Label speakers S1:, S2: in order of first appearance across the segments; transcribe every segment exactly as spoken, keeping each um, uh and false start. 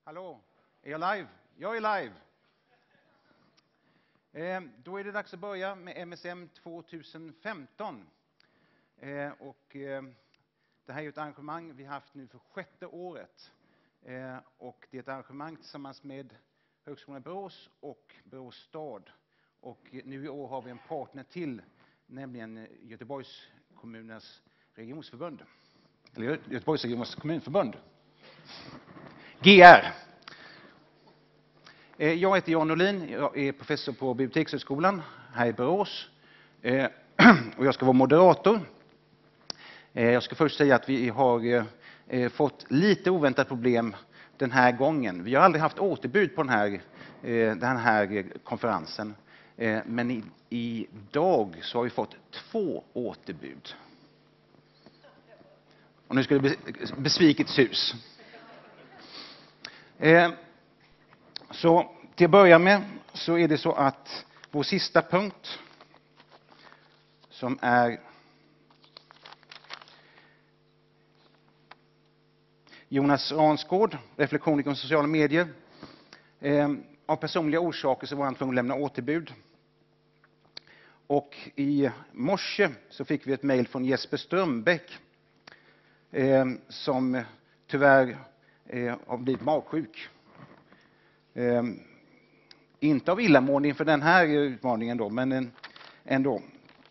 S1: Hallå, är jag live? Jag är live. Eh, då är det dags att börja med M S M tjugohundrafemton. Eh, och, eh, det här är ett arrangemang vi har haft nu för sjätte året. Eh, och det är ett arrangemang tillsammans med Högskolan i Borås och Borås stad. Och nu i år har vi en partner till, nämligen Göteborgs kommunens regionsförbund. Eller Göteborgs regions kommunförbund. G R. Jag heter Jan Norlin, jag är professor på Bibliotekshögskolan här i Borås. Och jag ska vara moderator. Jag ska först säga att vi har fått lite oväntat problem den här gången. Vi har aldrig haft återbud på den här, den här konferensen. Men i, idag så har vi fått två återbud. Och nu ska det besvikits hus. Så till att börja med så är det så att vår sista punkt som är Jonas Ransgård, reflektioner kring sociala medier. Eh, av personliga orsaker så var han tvungen att lämna återbud. Och i morse så fick vi ett mejl från Jesper Strömbäck eh, som tyvärr eh, har blivit magsjuk. Eh, inte av illamående inför den här utmaningen då, men en, ändå.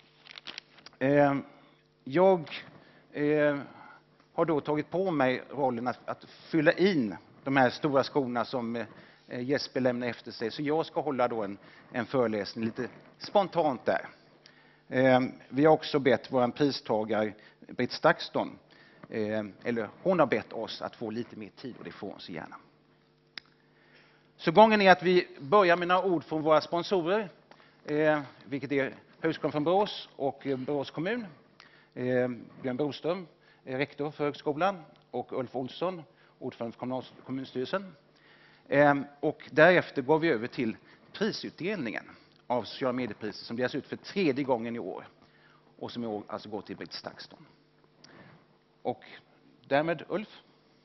S1: Eh, jag eh, har då tagit på mig rollen att, att fylla in de här stora skorna som eh, Jesper lämnar efter sig. Så jag ska hålla då en, en föreläsning lite spontant där. Eh, vi har också bett vår pristagare Britt Stakston, eh, eller hon har bett oss att få lite mer tid och det får hon så gärna. Så gången är att vi börjar med några ord från våra sponsorer, eh, vilket är Högskolan från Borås och eh, Borås kommun. Eh, Björn Broström, eh, rektor för högskolan, och Ulf Olsson, ordförande för kommunal, kommunstyrelsen. Eh, och därefter går vi över till prisutdelningen av sociala mediepriser som delas ut för tredje gången i år. Och som i år alltså går till Britt Stakston. Och därmed Ulf.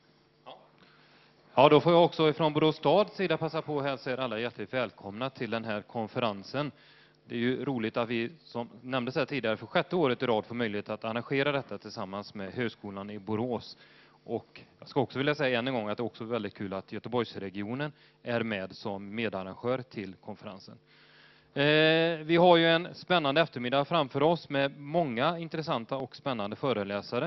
S2: Ja, då får jag också från Borås stads sida passa på att hälsa er alla hjärtligt välkomna till den här konferensen. Det är ju roligt att vi, som nämndes här tidigare, för sjätte året i rad får möjlighet att arrangera detta tillsammans med Högskolan i Borås. Och jag ska också vilja säga än en gång att det är också väldigt kul att Göteborgsregionen är med som medarrangör till konferensen. Eh, vi har ju en spännande eftermiddag framför oss med många intressanta och spännande föreläsare.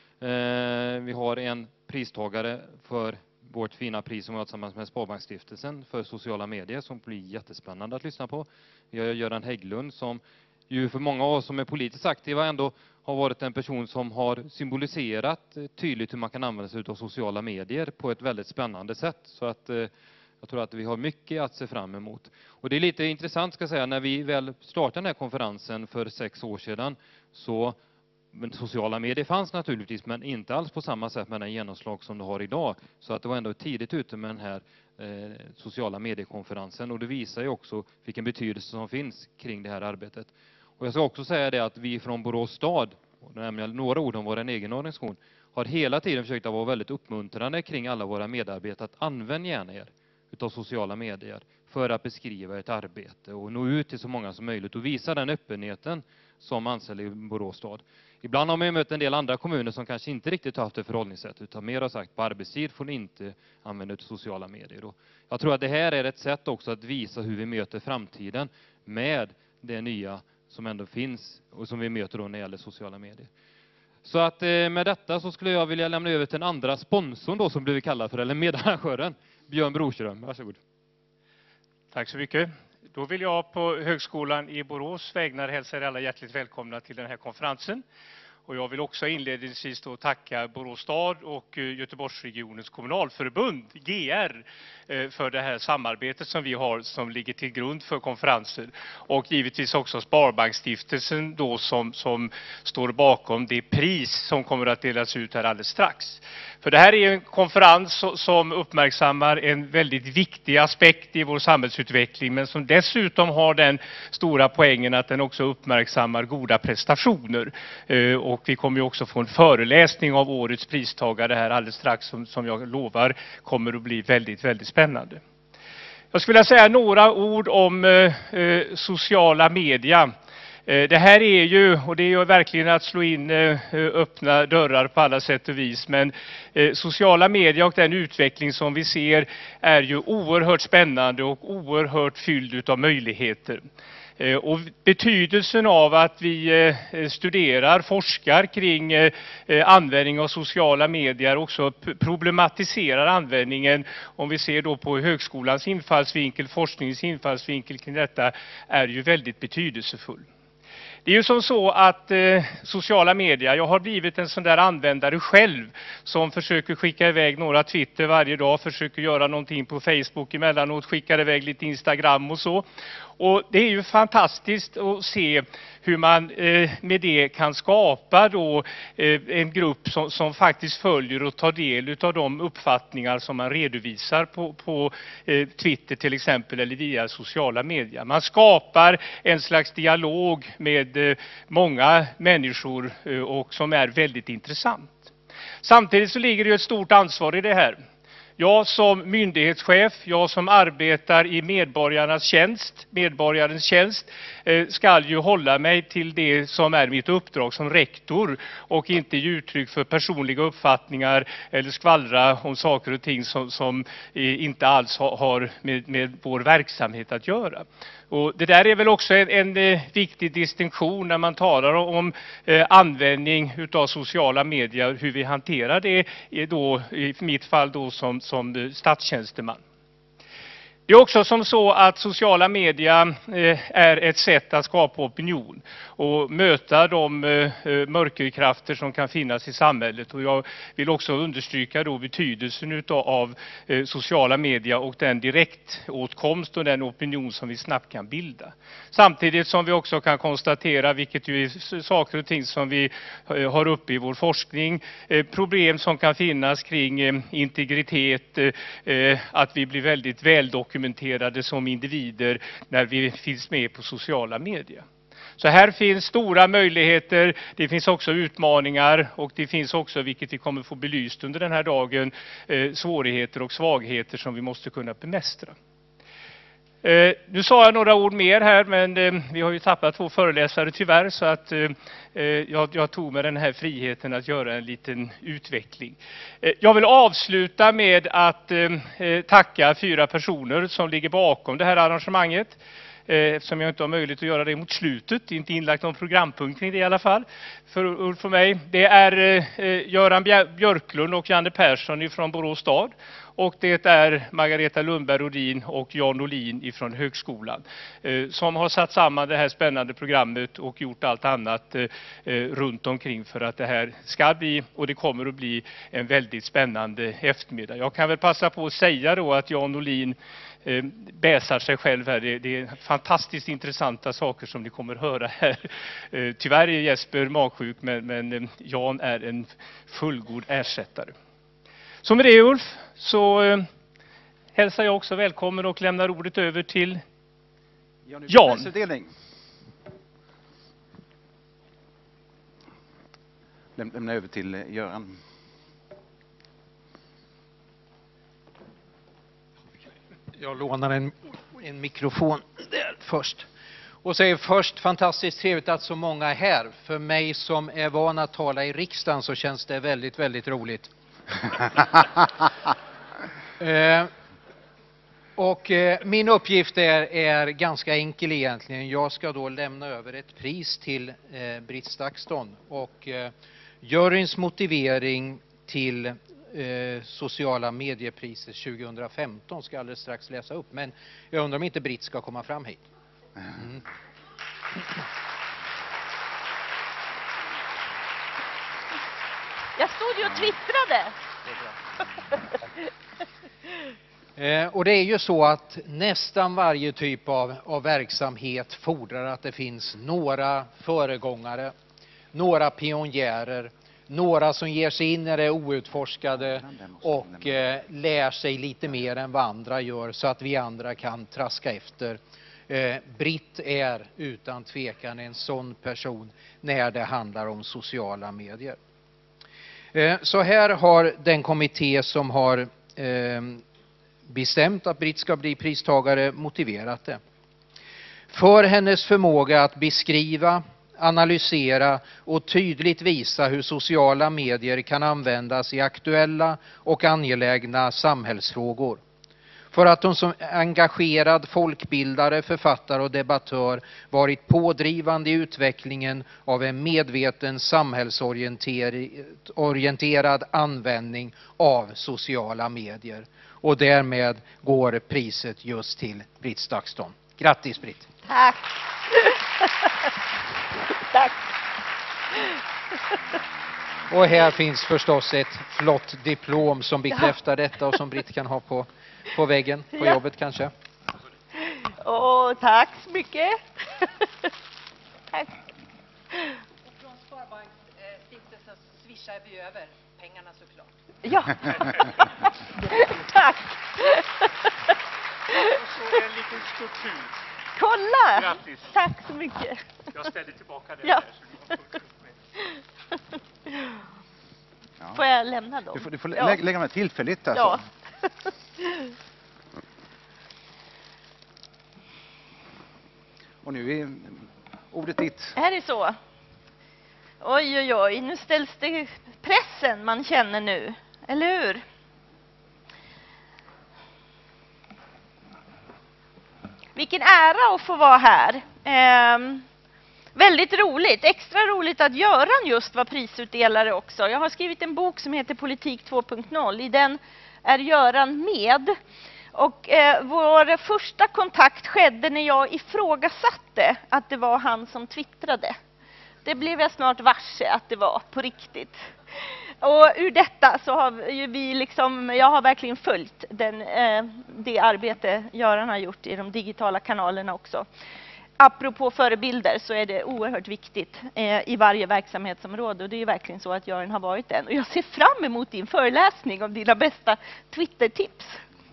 S2: Eh, vi har en pristagare för vårt fina pris som vi har tillsammans med Sparbanksstiftelsen för sociala medier som blir jättespännande att lyssna på. Vi har Göran Hägglund som ju för många av oss som är politiskt aktiva ändå har varit en person som har symboliserat tydligt hur man kan använda sig av sociala medier på ett väldigt spännande sätt. Så att eh, jag tror att vi har mycket att se fram emot. Och det är lite intressant ska jag säga, när vi väl startade den här konferensen för sex år sedan så men sociala medier fanns naturligtvis, men inte alls på samma sätt med den genomslag som det har idag. Så att det var ändå tidigt ute med den här eh, sociala mediekonferensen. Och det visar ju också vilken betydelse som finns kring det här arbetet. Och jag ska också säga det att vi från Borås stad, och nämligen några ord om vår egen organisation, har hela tiden försökt att vara väldigt uppmuntrande kring alla våra medarbetare att använda gärna er utav sociala medier för att beskriva ett arbete och nå ut till så många som möjligt och visa den öppenheten som anställda i Borås stad. Ibland har man mött en del andra kommuner som kanske inte riktigt har haft det förhållningssätt utan mer har sagt på arbetstid får ni inte använda sociala medier. Och jag tror att det här är ett sätt också att visa hur vi möter framtiden med det nya som ändå finns och som vi möter då när det gäller sociala medier. Så att med detta så skulle jag vilja lämna över till den andra sponsorn då som blir kallad för, eller medarrangören, Björn Broström. Varsågod.
S3: Tack så mycket. Då vill jag på Högskolan i Borås vägnar hälsa er alla hjärtligt välkomna till den här konferensen. Och jag vill också inledningsvis då tacka Borås stad och Göteborgsregionens kommunalförbund, G R, för det här samarbetet som vi har som ligger till grund för konferensen. Och givetvis också Sparbanksstiftelsen då som, som står bakom det pris som kommer att delas ut här alldeles strax. För det här är en konferens som uppmärksammar en väldigt viktig aspekt i vår samhällsutveckling, men som dessutom har den stora poängen att den också uppmärksammar goda prestationer. Och vi kommer ju också få en föreläsning av årets pristagare här alldeles strax som, som jag lovar kommer att bli väldigt, väldigt spännande. Jag skulle vilja säga några ord om eh, sociala media. Eh, det här är ju, och det är ju verkligen att slå in eh, öppna dörrar på alla sätt och vis, men eh, sociala media och den utveckling som vi ser är ju oerhört spännande och oerhört fylld av möjligheter. Och betydelsen av att vi studerar, forskar kring användning av sociala medier, också problematiserar användningen, om vi ser då på högskolans infallsvinkel, forskningens infallsvinkel kring detta, är ju väldigt betydelsefull. Det är ju som så att eh, sociala medier, jag har blivit en sån där användare själv som försöker skicka iväg några Twitter varje dag, försöker göra någonting på Facebook emellanåt, skickar iväg lite Instagram och så. Och det är ju fantastiskt att se hur man eh, med det kan skapa då eh, en grupp som, som faktiskt följer och tar del av de uppfattningar som man redovisar på, på eh, Twitter till exempel eller via sociala medier. Man skapar en slags dialog med eh, många människor eh, och som är väldigt intressant. Samtidigt så ligger det ett stort ansvar i det här. Jag som myndighetschef, jag som arbetar i medborgarnas tjänst, medborgarens tjänst, eh, ska ju hålla mig till det som är mitt uppdrag som rektor och inte ge uttryck för personliga uppfattningar eller skvallra om saker och ting som, som eh, inte alls ha, har med, med vår verksamhet att göra. Och det där är väl också en, en eh, viktig distinktion när man talar om eh, användning utav sociala medier, hur vi hanterar det är då, i mitt fall då som, som statstjänsteman. Det är också som så att sociala medier är ett sätt att skapa opinion och möta de mörkerkrafter som kan finnas i samhället. Och jag vill också understryka då betydelsen av sociala medier och den direktåtkomst och den opinion som vi snabbt kan bilda. Samtidigt som vi också kan konstatera, vilket ju är saker och ting som vi har uppe i vår forskning, problem som kan finnas kring integritet, att vi blir väldigt väldokumenterade dokumenterade som individer när vi finns med på sociala medier. Så här finns stora möjligheter, det finns också utmaningar och det finns också, vilket vi kommer få belyst under den här dagen, svårigheter och svagheter som vi måste kunna bemästra. Eh, nu sa jag några ord mer här, men eh, vi har ju tappat två föreläsare tyvärr, så att eh, jag, jag tog med den här friheten att göra en liten utveckling. Eh, jag vill avsluta med att eh, tacka fyra personer som ligger bakom det här arrangemanget. Eftersom jag inte har möjlighet att göra det mot slutet, inte inlagt någon programpunkt kring det i alla fall, för, för mig. Det är eh, Göran Björklund och Janne Persson från Borås stad. Och det är Margareta Lundberg-Rodin och Jan Olin ifrån högskolan eh, som har satt samman det här spännande programmet och gjort allt annat eh, runt omkring för att det här ska bli, och det kommer att bli, en väldigt spännande eftermiddag. Jag kan väl passa på att säga då att Jan Olin eh, bäsar sig själv här. Det, det är fantastiskt intressanta saker som ni kommer höra här. Eh, tyvärr är Jesper magsjuk, men, men eh, Jan är en fullgod ersättare. Så med det, Ulf, så eh, hälsar jag också välkommen och lämnar ordet över till Jan.
S1: Lämna över till Göran.
S4: Jag lånar en, en mikrofon där först. Och säger först, fantastiskt trevligt att så många är här. För mig som är van att tala i riksdagen så känns det väldigt, väldigt roligt. eh, och eh, min uppgift är, är ganska enkel egentligen. Jag ska då lämna över ett pris till eh, Britt Stakston. Och eh, juryns motivering till eh, sociala mediepriset tjugohundrafemton ska jag alldeles strax läsa upp. Men jag undrar om inte Britt ska komma fram hit. Mm.
S5: Jag stod ju och twittrade.
S4: eh, och det är ju så att nästan varje typ av, av verksamhet fordrar att det finns några föregångare, några pionjärer, några som ger sig in i det outforskade och eh, lär sig lite mer än vad andra gör så att vi andra kan traska efter. Eh, Britt är utan tvekan en sån person när det handlar om sociala medier. Eh, så här har den kommitté som har eh, bestämt att Britt ska bli pristagare motiverat det. För hennes förmåga att beskriva, analysera och tydligt visa hur sociala medier kan användas i aktuella och angelägna samhällsfrågor. För att hon som engagerad folkbildare, författare och debattör varit pådrivande i utvecklingen av en medveten samhällsorienterad användning av sociala medier. Och därmed går priset just till Britt Stakston. Grattis Britt!
S5: Tack! Tack!
S4: Och här finns förstås ett flott diplom som bekräftar detta och som Britt kan ha på, på väggen, på
S5: Ja.
S4: jobbet kanske.
S5: Åh, tack så mycket! Tack!
S6: Och från Sparbanksstiftelsen så swishar vi över pengarna såklart.
S5: Ja! Tack!
S3: Och så en liten skulptur.
S5: Kolla!
S3: Grattis.
S5: Tack så mycket!
S3: Jag ställer tillbaka den
S5: Ja.
S3: där så du har fullt upp med.
S1: Ja.
S5: Får jag lämna dem?
S1: Du får, du får
S5: Ja.
S1: lägga, lägga dem tillfälligt. Alltså.
S5: Ja.
S1: Och nu är ordet ditt.
S5: Är det så? Oj, oj, oj. Nu ställs det pressen man känner nu. Eller hur? Vilken ära att få vara här. Ehm, väldigt roligt. Extra roligt att Göran just var prisutdelare också. Jag har skrivit en bok som heter Politik två punkt noll. I den är Göran med. Och eh, vår första kontakt skedde när jag ifrågasatte att det var han som twittrade. Det blev jag snart varse att det var på riktigt. Och ur detta så har ju vi liksom, jag har verkligen följt den, eh, det arbete Göran har gjort i de digitala kanalerna också. Apropå förebilder så är det oerhört viktigt eh, i varje verksamhetsområde. Och det är ju verkligen så att Göran har varit den. Och jag ser fram emot din föreläsning om dina bästa Twitter-tips.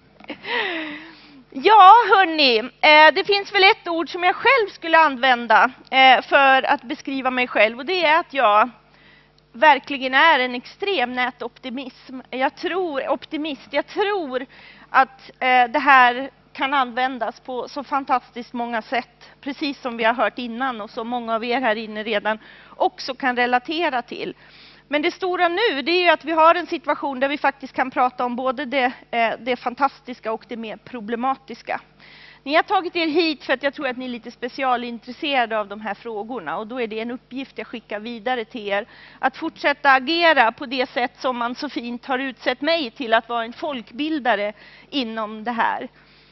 S5: Ja, hörni, eh, det finns väl ett ord som jag själv skulle använda eh, för att beskriva mig själv. Och det är att jag verkligen är en extrem nätoptimism. Jag tror, optimist. Jag tror att eh, det här kan användas på så fantastiskt många sätt. Precis som vi har hört innan och som många av er här inne redan också kan relatera till. Men det stora nu, det är ju att vi har en situation där vi faktiskt kan prata om både det, eh, det fantastiska och det mer problematiska. Ni har tagit er hit för att jag tror att ni är lite specialintresserade av de här frågorna. Och då är det en uppgift jag skickar vidare till er. Att fortsätta agera på det sätt som man så fint har utsett mig till att vara en folkbildare inom det här.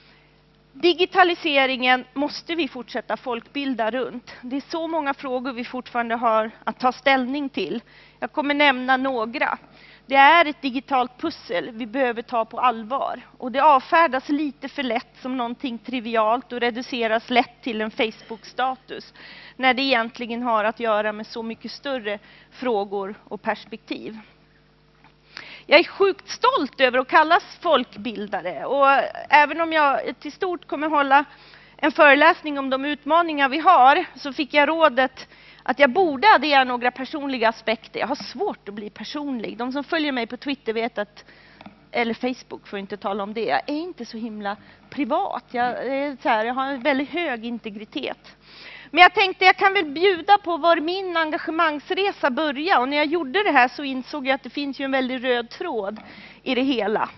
S5: Digitaliseringen måste vi fortsätta folkbilda runt. Det är så många frågor vi fortfarande har att ta ställning till. Jag kommer nämna några. Det är ett digitalt pussel vi behöver ta på allvar. Och det avfärdas lite för lätt som någonting trivialt och reduceras lätt till en Facebook-status. När det egentligen har att göra med så mycket större frågor och perspektiv. Jag är sjukt stolt över att kallas folkbildare. Och även om jag till stort kommer hålla en föreläsning om de utmaningar vi har, så fick jag rådet att jag borde addera några personliga aspekter. Jag har svårt att bli personlig. De som följer mig på Twitter vet att, eller Facebook får inte tala om det, jag är inte så himla privat. Jag, är så här, jag har en väldigt hög integritet. Men jag tänkte jag kan väl bjuda på var min engagemangsresa började. Och när jag gjorde det här så insåg jag att det finns ju en väldigt röd tråd i det hela.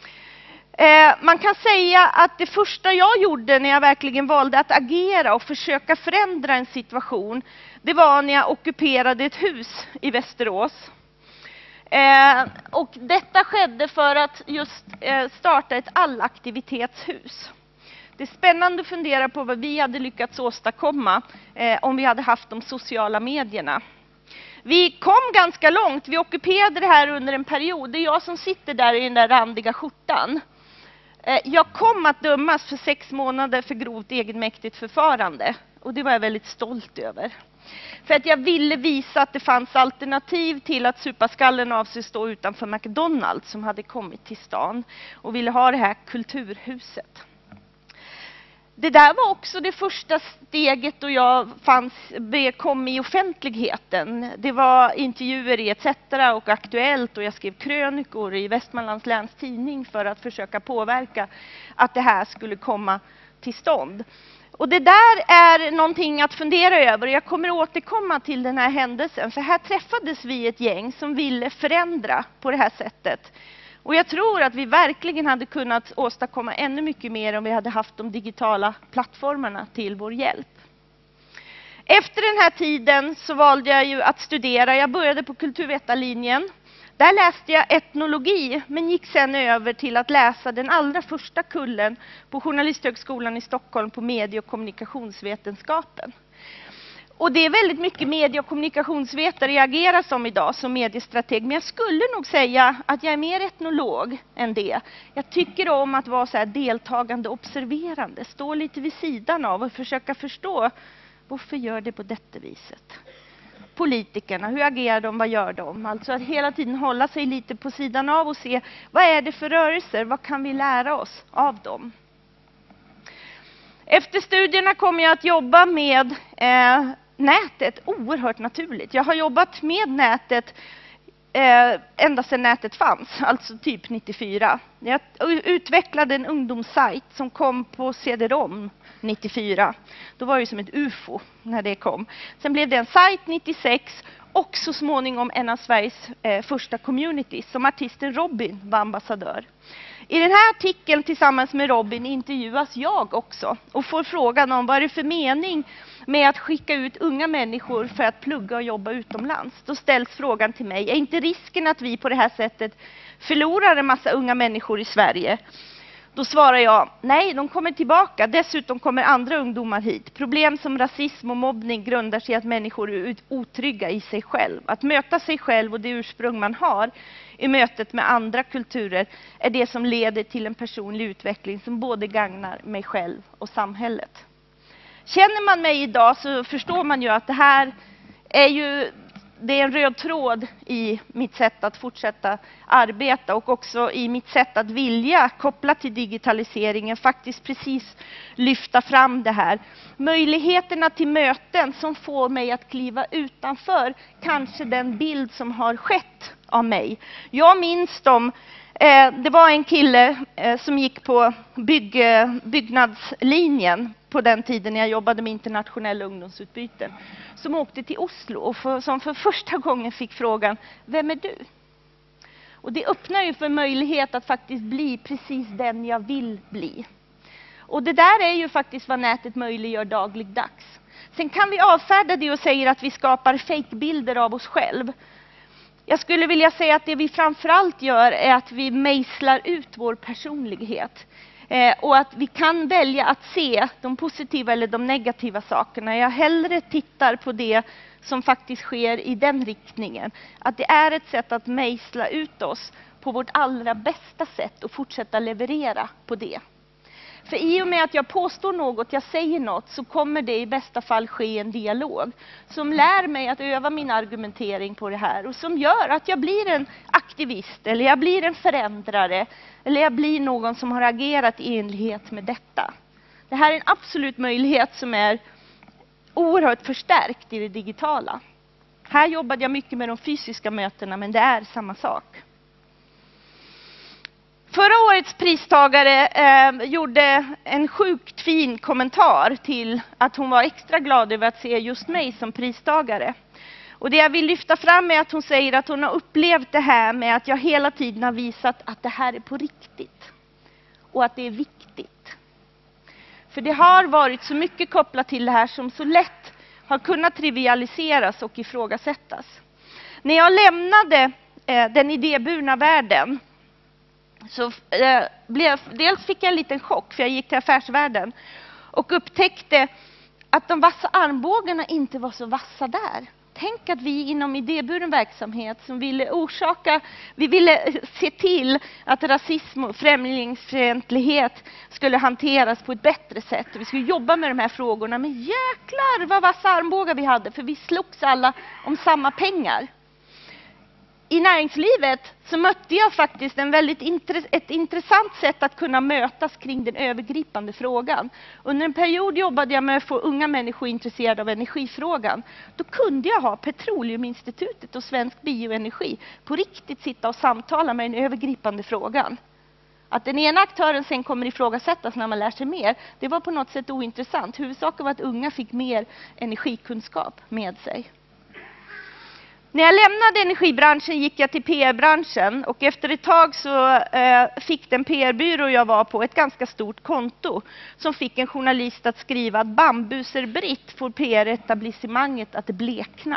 S5: Eh, man kan säga att det första jag gjorde när jag verkligen valde att agera och försöka förändra en situation, det var när jag ockuperade ett hus i Västerås. Eh, och detta skedde för att just eh, starta ett allaktivitetshus. Det är spännande att fundera på vad vi hade lyckats åstadkomma eh, om vi hade haft de sociala medierna. Vi kom ganska långt. Vi ockuperade det här under en period. Det är jag som sitter där i den där randiga skjortan. Eh, jag kom att dömas för sex månader för grovt egenmäktigt förfarande. Och det var jag väldigt stolt över. För att jag ville visa att det fanns alternativ till att supa skallen av sig stå utanför McDonalds som hade kommit till stan. Och ville ha det här kulturhuset. Det där var också det första steget då jag fanns, kom i offentligheten. Det var intervjuer i et cetera och Aktuellt och jag skrev krönikor i Västmanlands läns tidning för att försöka påverka att det här skulle komma till stånd. Och det där är någonting att fundera över. Jag kommer återkomma till den här händelsen. För här träffades vi ett gäng som ville förändra på det här sättet. Och jag tror att vi verkligen hade kunnat åstadkomma ännu mycket mer om vi hade haft de digitala plattformarna till vår hjälp. Efter den här tiden så valde jag ju att studera. Jag började på kulturvetarlinjen. Där läste jag etnologi men gick sen över till att läsa den allra första kullen på Journalisthögskolan i Stockholm på medie- och kommunikationsvetenskapen. Och det är väldigt mycket medie- och kommunikationsvetare jag agerar som idag som mediestrateg. Men jag skulle nog säga att jag är mer etnolog än det. Jag tycker om att vara så här deltagande, observerande. Stå lite vid sidan av och försöka förstå varför gör det på detta viset. Politikerna, hur agerar de, vad gör de? Alltså att hela tiden hålla sig lite på sidan av och se vad är det för rörelser, vad kan vi lära oss av dem? Efter studierna kommer jag att jobba med eh, nätet oerhört naturligt. Jag har jobbat med nätet eh, ända sedan nätet fanns, alltså typ nittiofyra. Jag utvecklade en ungdomssajt som kom på C D-ROM nittiofyra. Då var det som ett U F O när det kom. Sen blev det en sajt nittiosex och så småningom en av Sveriges eh, första communities som artisten Robin var ambassadör. I den här artikeln tillsammans med Robin intervjuas jag också och får frågan om vad är det för mening med att skicka ut unga människor för att plugga och jobba utomlands. Då ställs frågan till mig, är inte risken att vi på det här sättet förlorar en massa unga människor i Sverige? Då svarar jag, nej, de kommer tillbaka. Dessutom kommer andra ungdomar hit. Problem som rasism och mobbning grundar sig i att människor är otrygga i sig själv. Att möta sig själv och det ursprung man har i mötet med andra kulturer är det som leder till en personlig utveckling som både gagnar mig själv och samhället. Känner man mig idag så förstår man ju att det här är ju det är en röd tråd i mitt sätt att fortsätta arbeta och också i mitt sätt att vilja koppla till digitaliseringen faktiskt precis lyfta fram det här. Möjligheterna till möten som får mig att kliva utanför kanske den bild som har skett av mig. Jag minns dem. Det var en kille som gick på bygg, byggnadslinjen på den tiden när jag jobbade med internationella ungdomsutbyten. Som åkte till Oslo och för, som för första gången fick frågan, vem är du? Och det öppnar ju för möjlighet att faktiskt bli precis den jag vill bli. Och det där är ju faktiskt vad nätet möjliggör dagligdags. Sen kan vi avfärda det och säga att vi skapar fejkbilder av oss själv. Jag skulle vilja säga att det vi framförallt gör är att vi mejslar ut vår personlighet. Eh, och att vi kan välja att se de positiva eller de negativa sakerna. Jag hellre tittar på det som faktiskt sker i den riktningen. Att det är ett sätt att mejsla ut oss på vårt allra bästa sätt och fortsätta leverera på det. För i och med att jag påstår något, jag säger något, så kommer det i bästa fall ske en dialog som lär mig att öva min argumentering på det här och som gör att jag blir en aktivist eller jag blir en förändrare eller jag blir någon som har agerat i enlighet med detta. Det här är en absolut möjlighet som är oerhört förstärkt i det digitala. Här jobbade jag mycket med de fysiska mötena, men det är samma sak. Förra årets pristagare eh, gjorde en sjukt fin kommentar till att hon var extra glad över att se just mig som pristagare. Och det jag vill lyfta fram är att hon säger att hon har upplevt det här med att jag hela tiden har visat att det här är på riktigt. Och att det är viktigt. För det har varit så mycket kopplat till det här som så lätt har kunnat trivialiseras och ifrågasättas. När jag lämnade eh, den idéburna världen så eh, blev, dels fick jag en liten chock för jag gick till affärsvärlden och upptäckte att de vassa armbågarna inte var så vassa där. Tänk att vi inom idéburen verksamhet som ville orsaka, vi ville se till att rasism och främlingsfientlighet skulle hanteras på ett bättre sätt. Och vi skulle jobba med de här frågorna. Men jäklar vad vassa armbågar vi hade, för vi slogs alla om samma pengar. I näringslivet så mötte jag faktiskt en väldigt intress- ett intressant sätt att kunna mötas kring den övergripande frågan. Under en period jobbade jag med att få unga människor intresserade av energifrågan. Då kunde jag ha Petroleuminstitutet och Svensk Bioenergi på riktigt sitta och samtala med den övergripande frågan. Att den ena aktören sen kommer ifrågasättas när man lär sig mer, det var på något sätt ointressant. Huvudsaken var att unga fick mer energikunskap med sig. När jag lämnade energibranschen gick jag till P R-branschen, och efter ett tag så eh, fick den P R-byrå jag var på ett ganska stort konto som fick en journalist att skriva att Bambuser-Britt får P R-etablissemanget att blekna.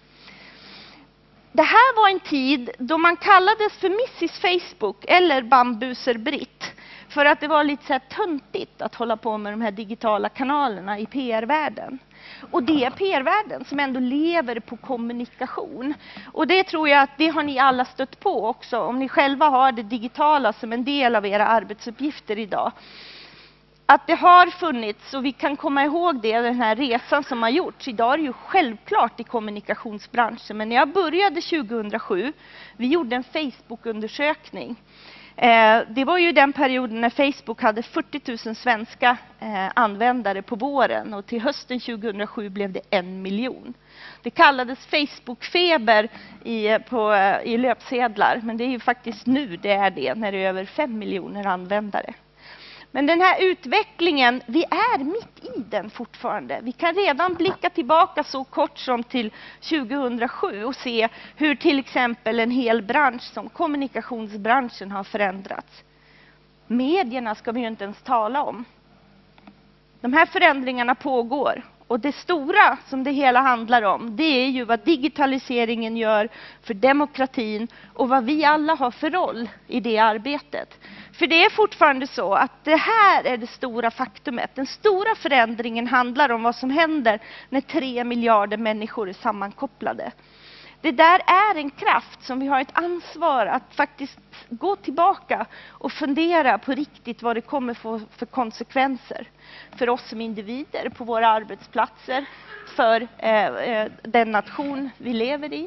S5: Det här var en tid då man kallades för missis Facebook eller Bambuser-Britt, för att det var lite så här töntigt att hålla på med de här digitala kanalerna i P R-världen. Och det är P R-världen som ändå lever på kommunikation. Och det tror jag att det har ni alla stött på också, om ni själva har det digitala som en del av era arbetsuppgifter idag. Att det har funnits, och vi kan komma ihåg det, den här resan som har gjorts. Idag är det ju självklart i kommunikationsbranschen, men när jag började tjugohundrasju, vi gjorde en Facebook-undersökning. Eh, det var ju den perioden när Facebook hade fyrtio tusen svenska eh, användare på våren, och till hösten tjugohundrasju blev det en miljon. Det kallades Facebook-feber i, på, i löpsedlar, men det är ju faktiskt nu det är det, när det är över fem miljoner användare. Men den här utvecklingen, vi är mitt i den fortfarande. Vi kan redan blicka tillbaka så kort som till tjugohundrasju och se hur till exempel en hel bransch som kommunikationsbranschen har förändrats. Medierna ska vi ju inte ens tala om. De här förändringarna pågår. Och det stora som det hela handlar om, det är ju vad digitaliseringen gör för demokratin och vad vi alla har för roll i det arbetet. För det är fortfarande så att det här är det stora faktumet. Den stora förändringen handlar om vad som händer när tre miljarder människor är sammankopplade. Det där är en kraft som vi har ett ansvar att faktiskt gå tillbaka och fundera på riktigt vad det kommer få för konsekvenser. För oss som individer, på våra arbetsplatser, för eh, den nation vi lever i.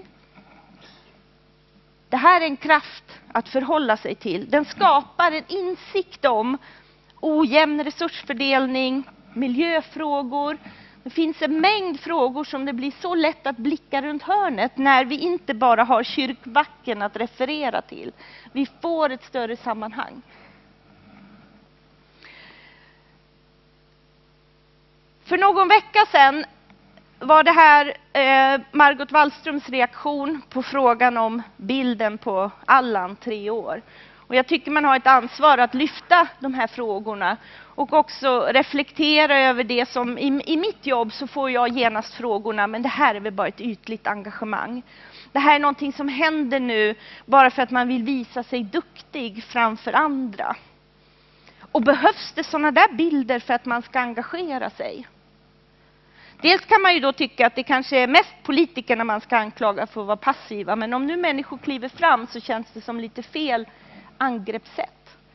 S5: Det här är en kraft att förhålla sig till. Den skapar en insikt om ojämn resursfördelning, miljöfrågor. Det finns en mängd frågor som det blir så lätt att blicka runt hörnet när vi inte bara har kyrkbacken att referera till. Vi får ett större sammanhang. För någon vecka sedan var det här eh, Margot Wallströms reaktion på frågan om bilden på Allan, tre år. Och jag tycker man har ett ansvar att lyfta de här frågorna och också reflektera över det som i, i mitt jobb så får jag genast frågorna, men det här är väl bara ett ytligt engagemang. Det här är någonting som händer nu bara för att man vill visa sig duktig framför andra. Och behövs det sådana där bilder för att man ska engagera sig? Dels kan man ju då tycka att det kanske är mest politikerna man ska anklaga för att vara passiva. Men om nu människor kliver fram så känns det som lite fel angreppssätt.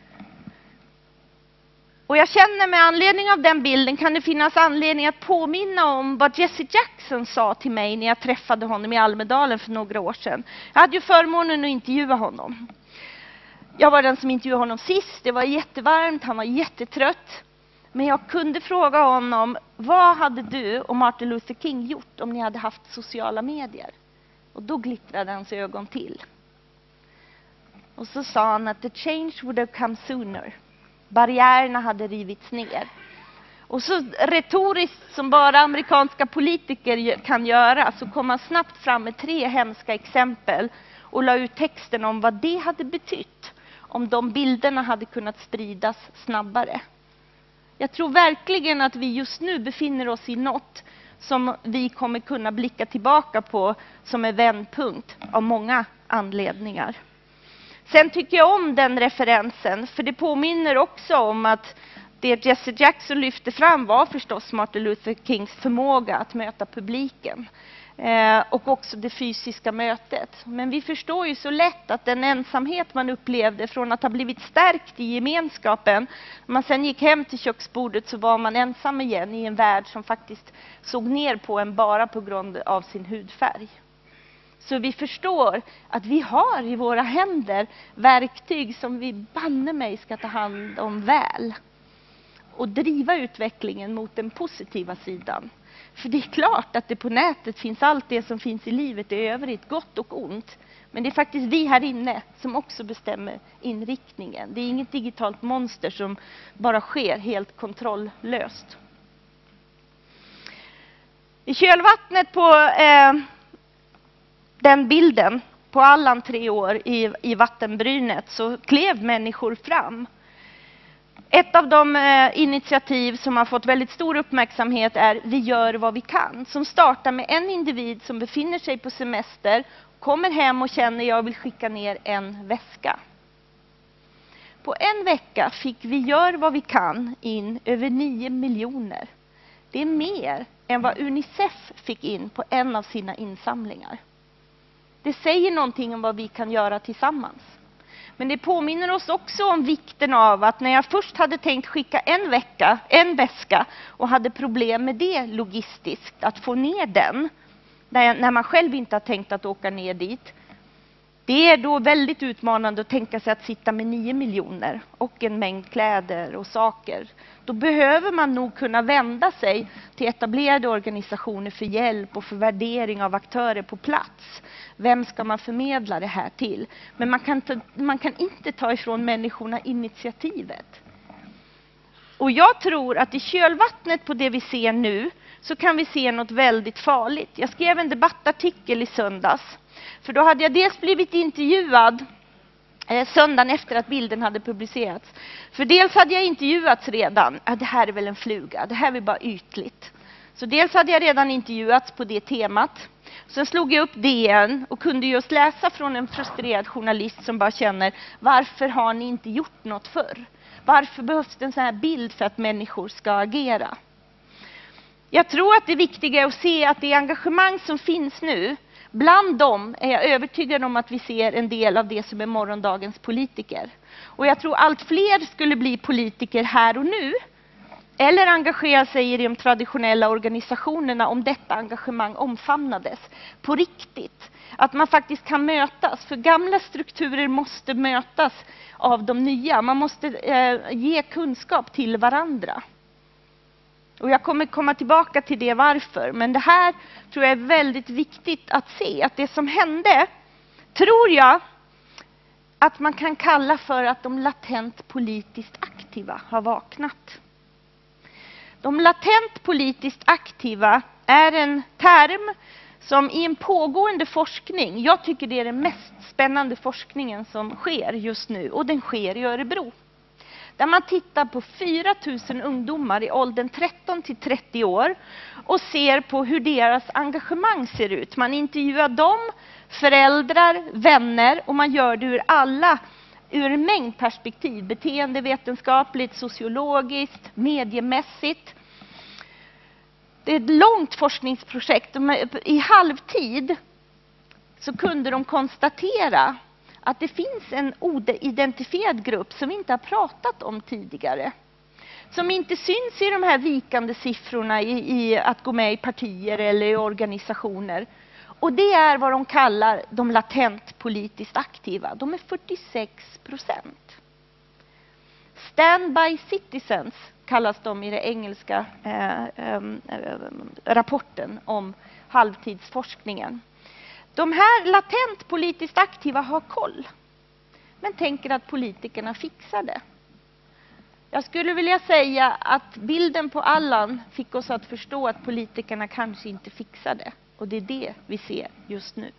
S5: Och jag känner med anledning av den bilden kan det finnas anledning att påminna om vad Jesse Jackson sa till mig när jag träffade honom i Almedalen för några år sedan. Jag hade ju förmånen att intervjua honom. Jag var den som intervjuade honom sist. Det var jättevarmt, han var jättetrött. Men jag kunde fråga honom, vad hade du och Martin Luther King gjort om ni hade haft sociala medier? Och då glittrade hans ögon till. Och så sa han att the change would have come sooner. Barriärerna hade rivits ner. Och så retoriskt som bara amerikanska politiker kan göra så kom han snabbt fram med tre hemska exempel och la ut texten om vad det hade betytt om de bilderna hade kunnat spridas snabbare. Jag tror verkligen att vi just nu befinner oss i något som vi kommer kunna blicka tillbaka på som en vändpunkt av många anledningar. Sen tycker jag om den referensen, för det påminner också om att det Jesse Jackson lyfte fram var förstås Martin Luther Kings förmåga att möta publiken. Eh, och också det fysiska mötet. Men vi förstår ju så lätt att den ensamhet man upplevde från att ha blivit stärkt i gemenskapen, när man sen gick hem till köksbordet så var man ensam igen i en värld som faktiskt såg ner på en bara på grund av sin hudfärg. Så vi förstår att vi har i våra händer verktyg som vi banne mig ska ta hand om väl. Och driva utvecklingen mot den positiva sidan. För det är klart att det på nätet finns allt det som finns i livet i övrigt, gott och ont. Men det är faktiskt vi här inne som också bestämmer inriktningen. Det är inget digitalt monster som bara sker helt kontrolllöst. I kölvattnet på eh, den bilden på Allan tre år i, i vattenbrynet så klev människor fram. Ett av de eh, initiativ som har fått väldigt stor uppmärksamhet är Vi gör vad vi kan. Som startar med en individ som befinner sig på semester, kommer hem och känner jag vill skicka ner en väska. På en vecka fick Vi gör vad vi kan in över nio miljoner. Det är mer än vad Unicef fick in på en av sina insamlingar. Det säger någonting om vad vi kan göra tillsammans. Men det påminner oss också om vikten av att när jag först hade tänkt skicka en vecka, en väska och hade problem med det logistiskt, att få ner den, när man själv inte har tänkt att åka ner dit. Det är då väldigt utmanande att tänka sig att sitta med nio miljoner och en mängd kläder och saker. Då behöver man nog kunna vända sig till etablerade organisationer för hjälp och för värdering av aktörer på plats. Vem ska man förmedla det här till? Men man kan, ta, man kan inte ta ifrån människorna initiativet. Och jag tror att i kölvattnet på det vi ser nu så kan vi se något väldigt farligt. Jag skrev en debattartikel i söndags. För då hade jag dels blivit intervjuad eh, söndagen efter att bilden hade publicerats. För dels hade jag intervjuats redan. Ja, det här är väl en fluga, det här är bara ytligt. Så dels hade jag redan intervjuats på det temat. Sen slog jag upp D N och kunde just läsa från en frustrerad journalist som bara känner: varför har ni inte gjort något förr? Varför behövs det en sån här bild för att människor ska agera? Jag tror att det viktiga är att se att det engagemang som finns nu, bland dem är jag övertygad om att vi ser en del av det som är morgondagens politiker. Och jag tror allt fler skulle bli politiker här och nu, eller engagera sig i de traditionella organisationerna om detta engagemang omfamnades på riktigt. Att man faktiskt kan mötas, för gamla strukturer måste mötas av de nya. Man måste eh, ge kunskap till varandra. Och jag kommer komma tillbaka till det varför. Men det här tror jag är väldigt viktigt att se. Att det som hände, tror jag, att man kan kalla för att de latent politiskt aktiva har vaknat. De latent politiskt aktiva är en term som i en pågående forskning, jag tycker det är den mest spännande forskningen som sker just nu, och den sker i Örebro. Där man tittar på fyra tusen ungdomar i åldern tretton till trettio år och ser på hur deras engagemang ser ut. Man intervjuar dem, föräldrar, vänner, och man gör det ur alla, ur en mängd perspektiv. Beteendevetenskapligt, sociologiskt, mediemässigt. Det är ett långt forskningsprojekt. I halvtid så kunde de konstatera att det finns en oidentifierad grupp som vi inte har pratat om tidigare. Som inte syns i de här vikande siffrorna i, i att gå med i partier eller i organisationer. Och det är vad de kallar de latent politiskt aktiva. De är fyrtiosex procent. Standby citizens kallas de i den engelska eh, eh, rapporten om halvtidsforskningen. De här latent politiskt aktiva har koll, men tänker att politikerna fixar det. Jag skulle vilja säga att bilden på Allan fick oss att förstå att politikerna kanske inte fixar det. Och det är det vi ser just nu.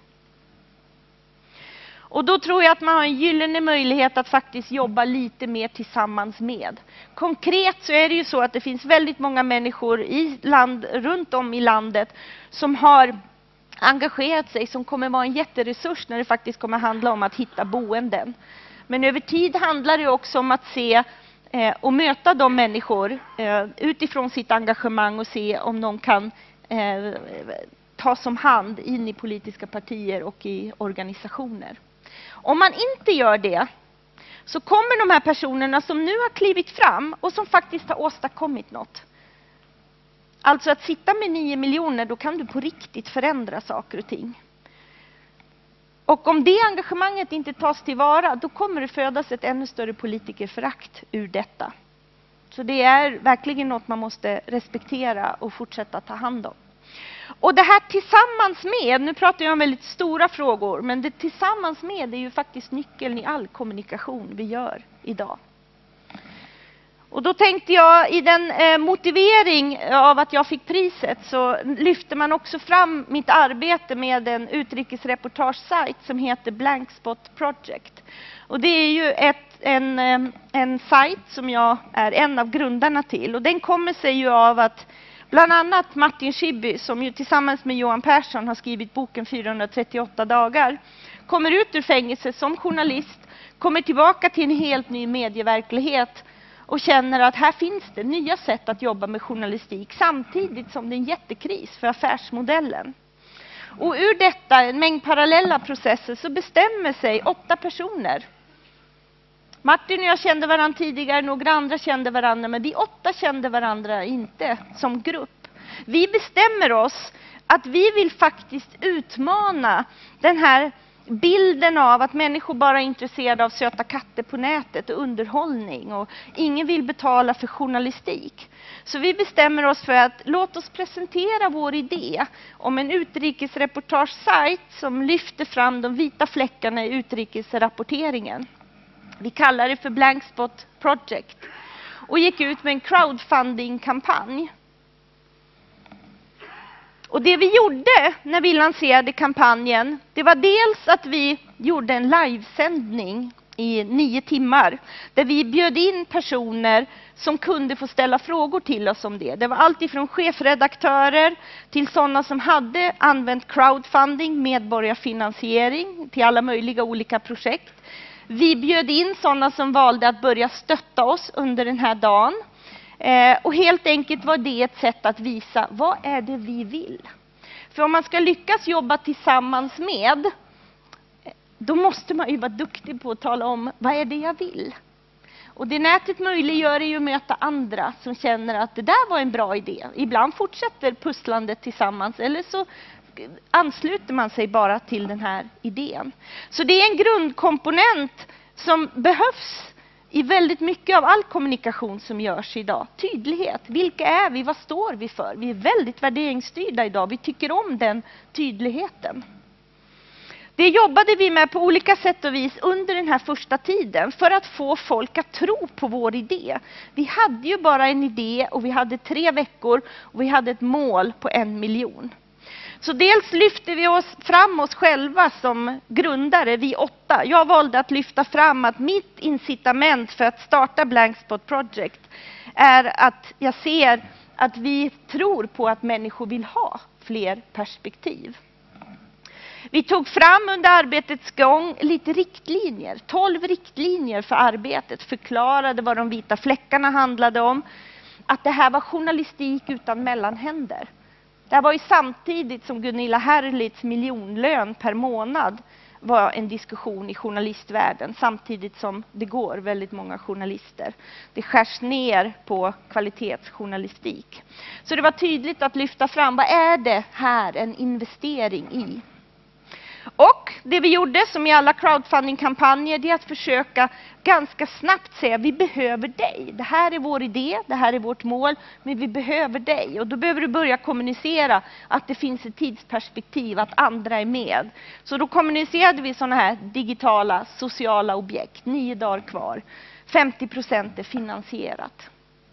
S5: Och då tror jag att man har en gyllene möjlighet att faktiskt jobba lite mer tillsammans med. Konkret så är det ju så att det finns väldigt många människor i land, runt om i landet som har engagerat sig, som kommer vara en jätteresurs när det faktiskt kommer handla om att hitta boenden. Men över tid handlar det också om att se eh, och möta de människor eh, utifrån sitt engagemang och se om de kan eh, tas om hand in i politiska partier och i organisationer. Om man inte gör det så kommer de här personerna som nu har klivit fram och som faktiskt har åstadkommit något. Alltså att sitta med nio miljoner, då kan du på riktigt förändra saker och ting. Och om det engagemanget inte tas tillvara, då kommer det födas ett ännu större politikerförakt ur detta. Så det är verkligen något man måste respektera och fortsätta ta hand om. Och det här tillsammans med, nu pratar jag om väldigt stora frågor, men det tillsammans med är ju faktiskt nyckeln i all kommunikation vi gör idag. Och då tänkte jag i den eh, motivering av att jag fick priset så lyfter man också fram mitt arbete med en utrikesreportagesajt som heter Blank Spot Project. Och det är ju ett, en, en sajt som jag är en av grundarna till. Och den kommer sig ju av att bland annat Martin Schibbye, som ju tillsammans med Johan Persson har skrivit boken fyrahundratrettioåtta dagar, kommer ut ur fängelse som journalist, kommer tillbaka till en helt ny medieverklighet och känner att här finns det nya sätt att jobba med journalistik samtidigt som det är en jättekris för affärsmodellen. Och ur detta, en mängd parallella processer, så bestämmer sig åtta personer. Martin och jag kände varandra tidigare, några andra kände varandra, men vi åtta kände varandra inte som grupp. Vi bestämmer oss att vi vill faktiskt utmana den här bilden av att människor bara är intresserade av söta katter på nätet och underhållning och ingen vill betala för journalistik. Så vi bestämmer oss för att låt oss presentera vår idé om en utrikesreportagesajt som lyfter fram de vita fläckarna i utrikesrapporteringen. Vi kallar det för Blank Spot Project och gick ut med en crowdfunding-kampanj. Och det vi gjorde när vi lanserade kampanjen, det var dels att vi gjorde en livesändning i nio timmar. Där vi bjöd in personer som kunde få ställa frågor till oss om det. Det var allt ifrån chefredaktörer till sådana som hade använt crowdfunding, medborgarfinansiering till alla möjliga olika projekt. Vi bjöd in sådana som valde att börja stötta oss under den här dagen. Eh, och helt enkelt var det ett sätt att visa vad är det vi vill. För om man ska lyckas jobba tillsammans med, då måste man ju vara duktig på att tala om vad är det jag vill. Och det nätet möjliggör är ju att möta andra som känner att det där var en bra idé. Ibland fortsätter pusslandet tillsammans eller så ansluter man sig bara till den här idén. Så det är en grundkomponent som behövs i väldigt mycket av all kommunikation som görs idag. Tydlighet. Vilka är vi? Vad står vi för? Vi är väldigt värderingsstyrda idag. Vi tycker om den tydligheten. Det jobbade vi med på olika sätt och vis under den här första tiden för att få folk att tro på vår idé. Vi hade ju bara en idé och vi hade tre veckor och vi hade ett mål på en miljon. Så dels lyfte vi oss fram oss själva som grundare, vi åtta. Jag valde att lyfta fram att mitt incitament för att starta Blank Spot Project är att jag ser att vi tror på att människor vill ha fler perspektiv. Vi tog fram under arbetets gång lite riktlinjer, tolv riktlinjer för arbetet, förklarade vad de vita fläckarna handlade om, att det här var journalistik utan mellanhänder. Det var ju samtidigt som Gunilla Herlitz miljonlön per månad var en diskussion i journalistvärlden, samtidigt som det går väldigt många journalister. Det skärs ner på kvalitetsjournalistik. Så det var tydligt att lyfta fram, vad är det här en investering i? Och det vi gjorde, som i alla crowdfunding-kampanjer, det är att försöka ganska snabbt säga, vi behöver dig. Det här är vår idé, det här är vårt mål, men vi behöver dig. Och då behöver du börja kommunicera att det finns ett tidsperspektiv, att andra är med. Så då kommunicerade vi sådana här digitala, sociala objekt, nio dagar kvar. femtio procent är finansierat.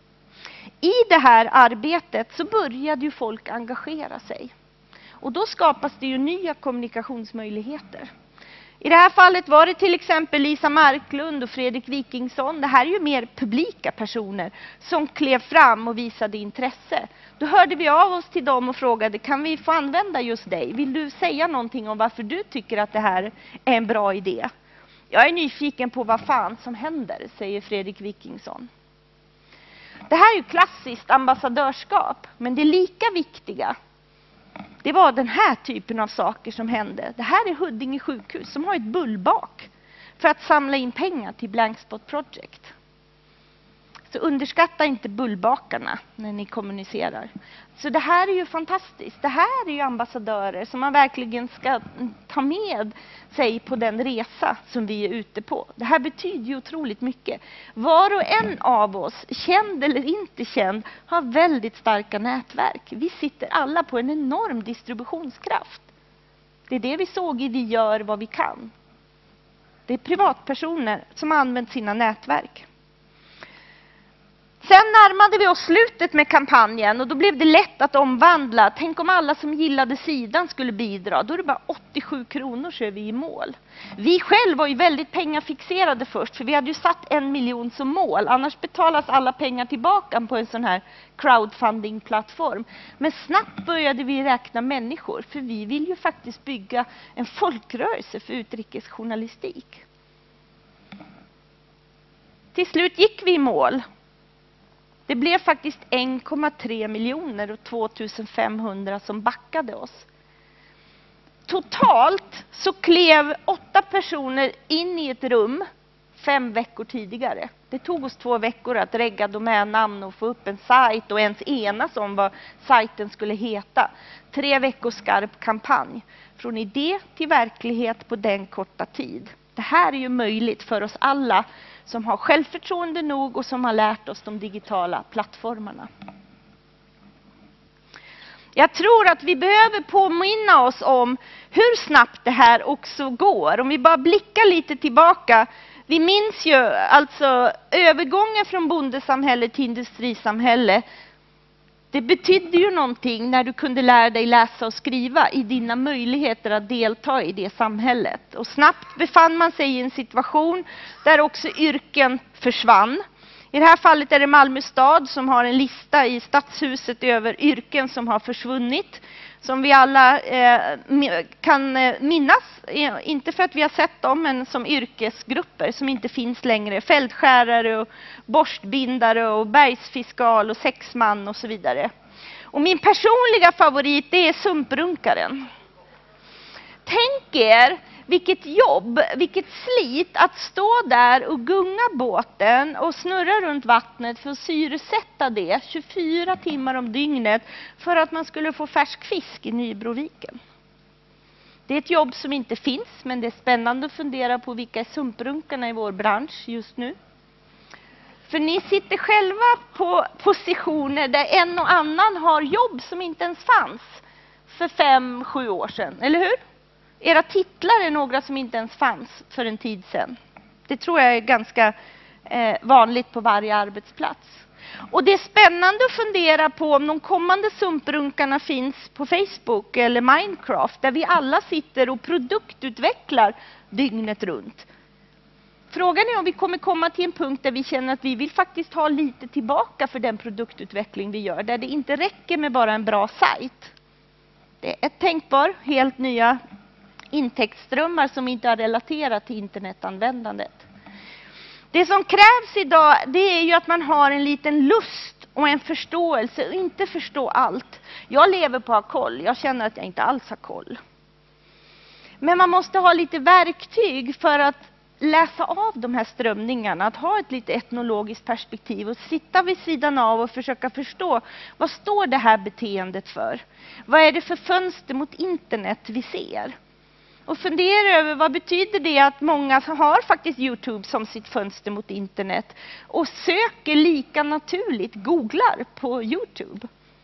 S5: I det här arbetet så började ju folk engagera sig. Och då skapas det ju nya kommunikationsmöjligheter. I det här fallet var det till exempel Lisa Marklund och Fredrik Wikingsson. Det här är ju mer publika personer som klev fram och visade intresse. Då hörde vi av oss till dem och frågade, kan vi få använda just dig? Vill du säga någonting om varför du tycker att det här är en bra idé? Jag är nyfiken på vad fan som händer, säger Fredrik Wikingsson. Det här är ju klassiskt ambassadörskap, men det är lika viktiga Det var den här typen av saker som hände. Det här är Huddinge sjukhus som har ett bullbak för att samla in pengar till Blank Spot Project. Så underskatta inte bullbakarna när ni kommunicerar. Så det här är ju fantastiskt. Det här är ju ambassadörer som man verkligen ska ta med sig på den resa som vi är ute på. Det här betyder ju otroligt mycket. Var och en av oss, känd eller inte känd, har väldigt starka nätverk. Vi sitter alla på en enorm distributionskraft. Det är det vi såg i Vi gör vad vi kan. Det är privatpersoner som har använt sina nätverk. Sen närmade vi oss slutet med kampanjen och då blev det lätt att omvandla. Tänk om alla som gillade sidan skulle bidra. Då är det bara åttiosju kronor så är vi i mål. Vi själva var ju väldigt pengafixerade först för vi hade ju satt en miljon som mål. Annars betalas alla pengar tillbaka på en sån här crowdfunding-plattform. Men snabbt började vi räkna människor för vi vill ju faktiskt bygga en folkrörelse för utrikesjournalistik. Till slut gick vi i mål. Det blev faktiskt en komma tre miljoner och tvåtusen femhundra som backade oss. Totalt så klev åtta personer in i ett rum fem veckor tidigare. Det tog oss två veckor att regga domännamn och få upp en sajt och ens enas om vad sajten skulle heta. Tre veckors skarp kampanj. Från idé till verklighet på den korta tid. Det här är ju möjligt för oss alla som har självförtroende nog och som har lärt oss de digitala plattformarna. Jag tror att vi behöver påminna oss om hur snabbt det här också går. Om vi bara blickar lite tillbaka. Vi minns ju alltså övergången från bondesamhälle till industrisamhälle. Det betydde ju någonting när du kunde lära dig läsa och skriva i dina möjligheter att delta i det samhället. Och snabbt befann man sig i en situation där också yrken försvann. I det här fallet är det Malmö stad som har en lista i stadshuset över yrken som har försvunnit. Som vi alla eh, kan minnas, inte för att vi har sett dem, men som yrkesgrupper som inte finns längre. Fältskärare och borstbindare och bergsfiskal och sexman och så vidare. Och min personliga favorit det är sumprunkaren. Tänk er vilket jobb, vilket slit att stå där och gunga båten och snurra runt vattnet för att syresätta det tjugofyra timmar om dygnet för att man skulle få färsk fisk i Nybroviken. Det är ett jobb som inte finns, men det är spännande att fundera på vilka är sumprunkarna i vår bransch just nu. För ni sitter själva på positioner där en och annan har jobb som inte ens fanns för fem, sju år sedan, eller hur? Era titlar är några som inte ens fanns för en tid sedan. Det tror jag är ganska eh, vanligt på varje arbetsplats. Och det är spännande att fundera på om de kommande sumprunkarna finns på Facebook eller Minecraft. Där vi alla sitter och produktutvecklar dygnet runt. Frågan är om vi kommer komma till en punkt där vi känner att vi vill faktiskt ha lite tillbaka för den produktutveckling vi gör. Där det inte räcker med bara en bra sajt. Det är ett tänkbar, helt nya intäktsströmmar som inte har relaterat till internetanvändandet. Det som krävs idag det är ju att man har en liten lust och en förståelse och inte förstå allt. Jag lever på att ha koll. Jag känner att jag inte alls har koll. Men man måste ha lite verktyg för att läsa av de här strömningarna. Att ha ett lite etnologiskt perspektiv och sitta vid sidan av och försöka förstå vad står det här beteendet för? Vad är det för fönster mot internet vi ser? Och fundera över vad betyder det att många har faktiskt YouTube som sitt fönster mot internet och söker lika naturligt, googlar på YouTube.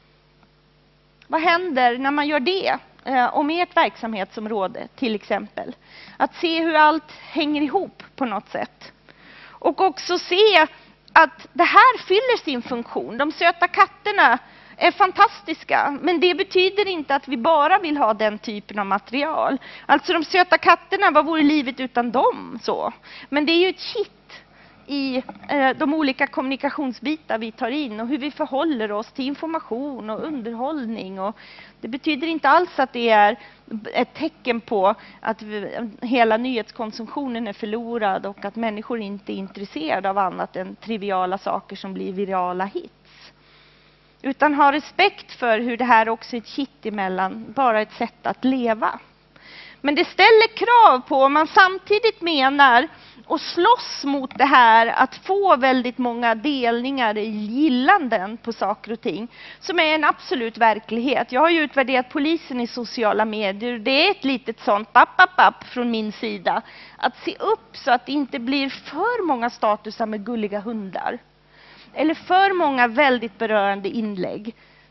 S5: Vad händer när man gör det? Om ert verksamhetsområde till exempel. Att se hur allt hänger ihop på något sätt. Och också se att det här fyller sin funktion. De söta katterna är fantastiska, men det betyder inte att vi bara vill ha den typen av material. Alltså de söta katterna, vad vore livet utan dem? Så. Men det är ju ett kitt i eh, de olika kommunikationsbitar vi tar in och hur vi förhåller oss till information och underhållning. Och det betyder inte alls att det är ett tecken på att vi, hela nyhetskonsumtionen är förlorad och att människor inte är intresserade av annat än triviala saker som blir virala hits. utan ha respekt för hur det här också är ett kitt emellan, bara ett sätt att leva. Men det ställer krav på, om man samtidigt menar och slåss mot det här att få väldigt många delningar i gillanden på saker och ting som är en absolut verklighet. Jag har ju utvärderat polisen i sociala medier. Det är ett litet sånt app, app, app från min sida. Att se upp så att det inte blir för många statusar med gulliga hundar. Eller för många väldigt berörande inlägg.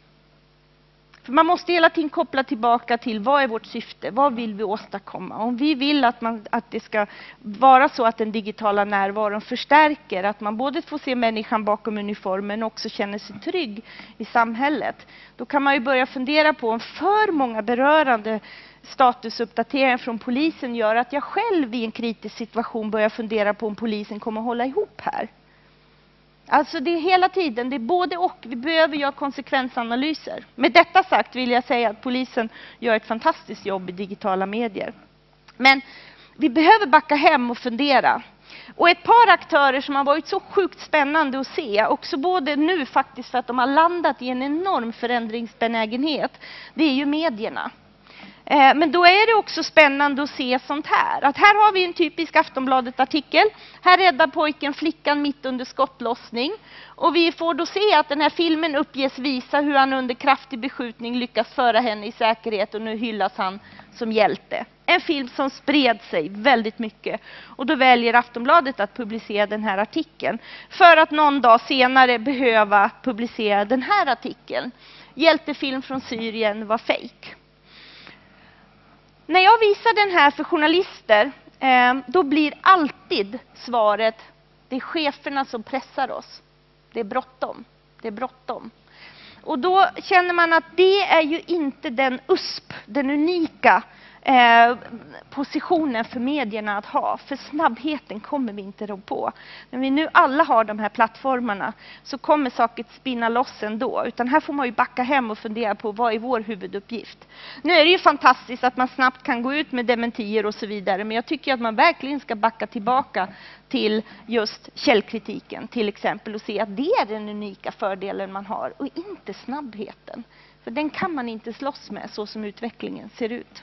S5: För man måste hela tiden koppla tillbaka till vad är vårt syfte, vad vill vi åstadkomma. Om vi vill att, man, att det ska vara så att den digitala närvaron förstärker, att man både får se människan bakom uniformen och också känner sig trygg i samhället. Då kan man ju börja fundera på om för många berörande statusuppdateringar från polisen gör att jag själv i en kritisk situation börjar fundera på om polisen kommer att hålla ihop här. Alltså det är hela tiden, det är både och. Vi behöver göra konsekvensanalyser. Med detta sagt vill jag säga att polisen gör ett fantastiskt jobb i digitala medier. Men vi behöver backa hem och fundera. Och ett par aktörer som har varit så sjukt spännande att se, också både nu faktiskt för att de har landat i en enorm förändringsbenägenhet, det är ju medierna. Men då är det också spännande att se sånt här. Att här har vi en typisk Aftonbladet-artikel. Här räddar pojken flickan mitt under skottlossning. Och vi får då se att den här filmen uppges visa hur han under kraftig beskjutning lyckas föra henne i säkerhet. Och nu hyllas han som hjälte. En film som spred sig väldigt mycket. Och då väljer Aftonbladet att publicera den här artikeln. För att någon dag senare behöva publicera den här artikeln. Hjältefilm från Syrien var fake. När jag visar den här för journalister, eh, då blir alltid svaret, det är cheferna som pressar oss. Det är bråttom. Det är bråttom. Och då känner man att det är ju inte den U S P, den unika eh, positionen för medierna att ha. För snabbheten kommer vi inte rå på. När vi nu alla har de här plattformarna så kommer saker spinna loss ändå. Utan här får man ju backa hem och fundera på vad är vår huvuduppgift. Nu är det ju fantastiskt att man snabbt kan gå ut med dementier och så vidare. Men jag tycker att man verkligen ska backa tillbaka till just källkritiken till exempel. Och se att det är den unika fördelen man har och inte snabbheten. För den kan man inte slåss med så som utvecklingen ser ut.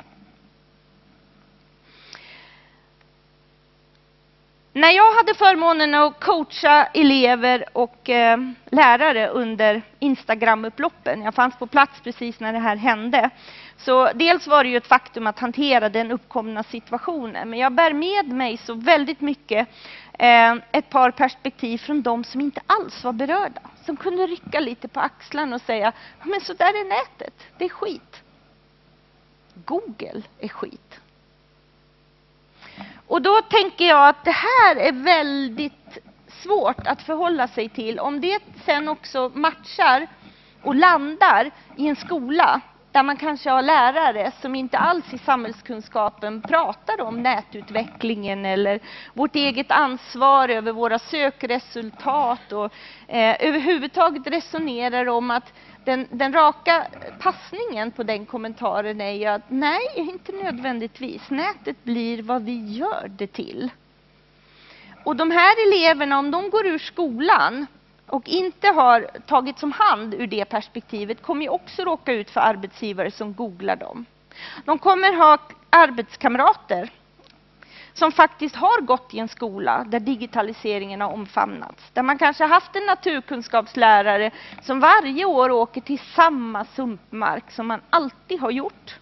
S5: När jag hade förmånen att coacha elever och eh, lärare under Instagram-upploppen, jag fanns på plats precis när det här hände, så dels var det ju ett faktum att hantera den uppkomna situationen, men jag bär med mig så väldigt mycket eh, ett par perspektiv från de som inte alls var berörda, som kunde rycka lite på axlarna och säga, men så där är nätet, det är skit. Google är skit. Och då tänker jag att det här är väldigt svårt att förhålla sig till. Om det sen också matchar och landar i en skola där man kanske har lärare som inte alls i samhällskunskapen pratar om nätutvecklingen eller vårt eget ansvar över våra sökresultat och eh, överhuvudtaget resonerar om att Den, den raka passningen på den kommentaren är ju att nej, inte nödvändigtvis. Nätet blir vad vi gör det till. Och de här eleverna, om de går ur skolan och inte har tagit som hand ur det perspektivet, kommer ju också råka ut för arbetsgivare som googlar dem. De kommer ha arbetskamrater som faktiskt har gått i en skola där digitaliseringen har omfamnats. Där man kanske har haft en naturkunskapslärare som varje år åker till samma sumpmark som man alltid har gjort.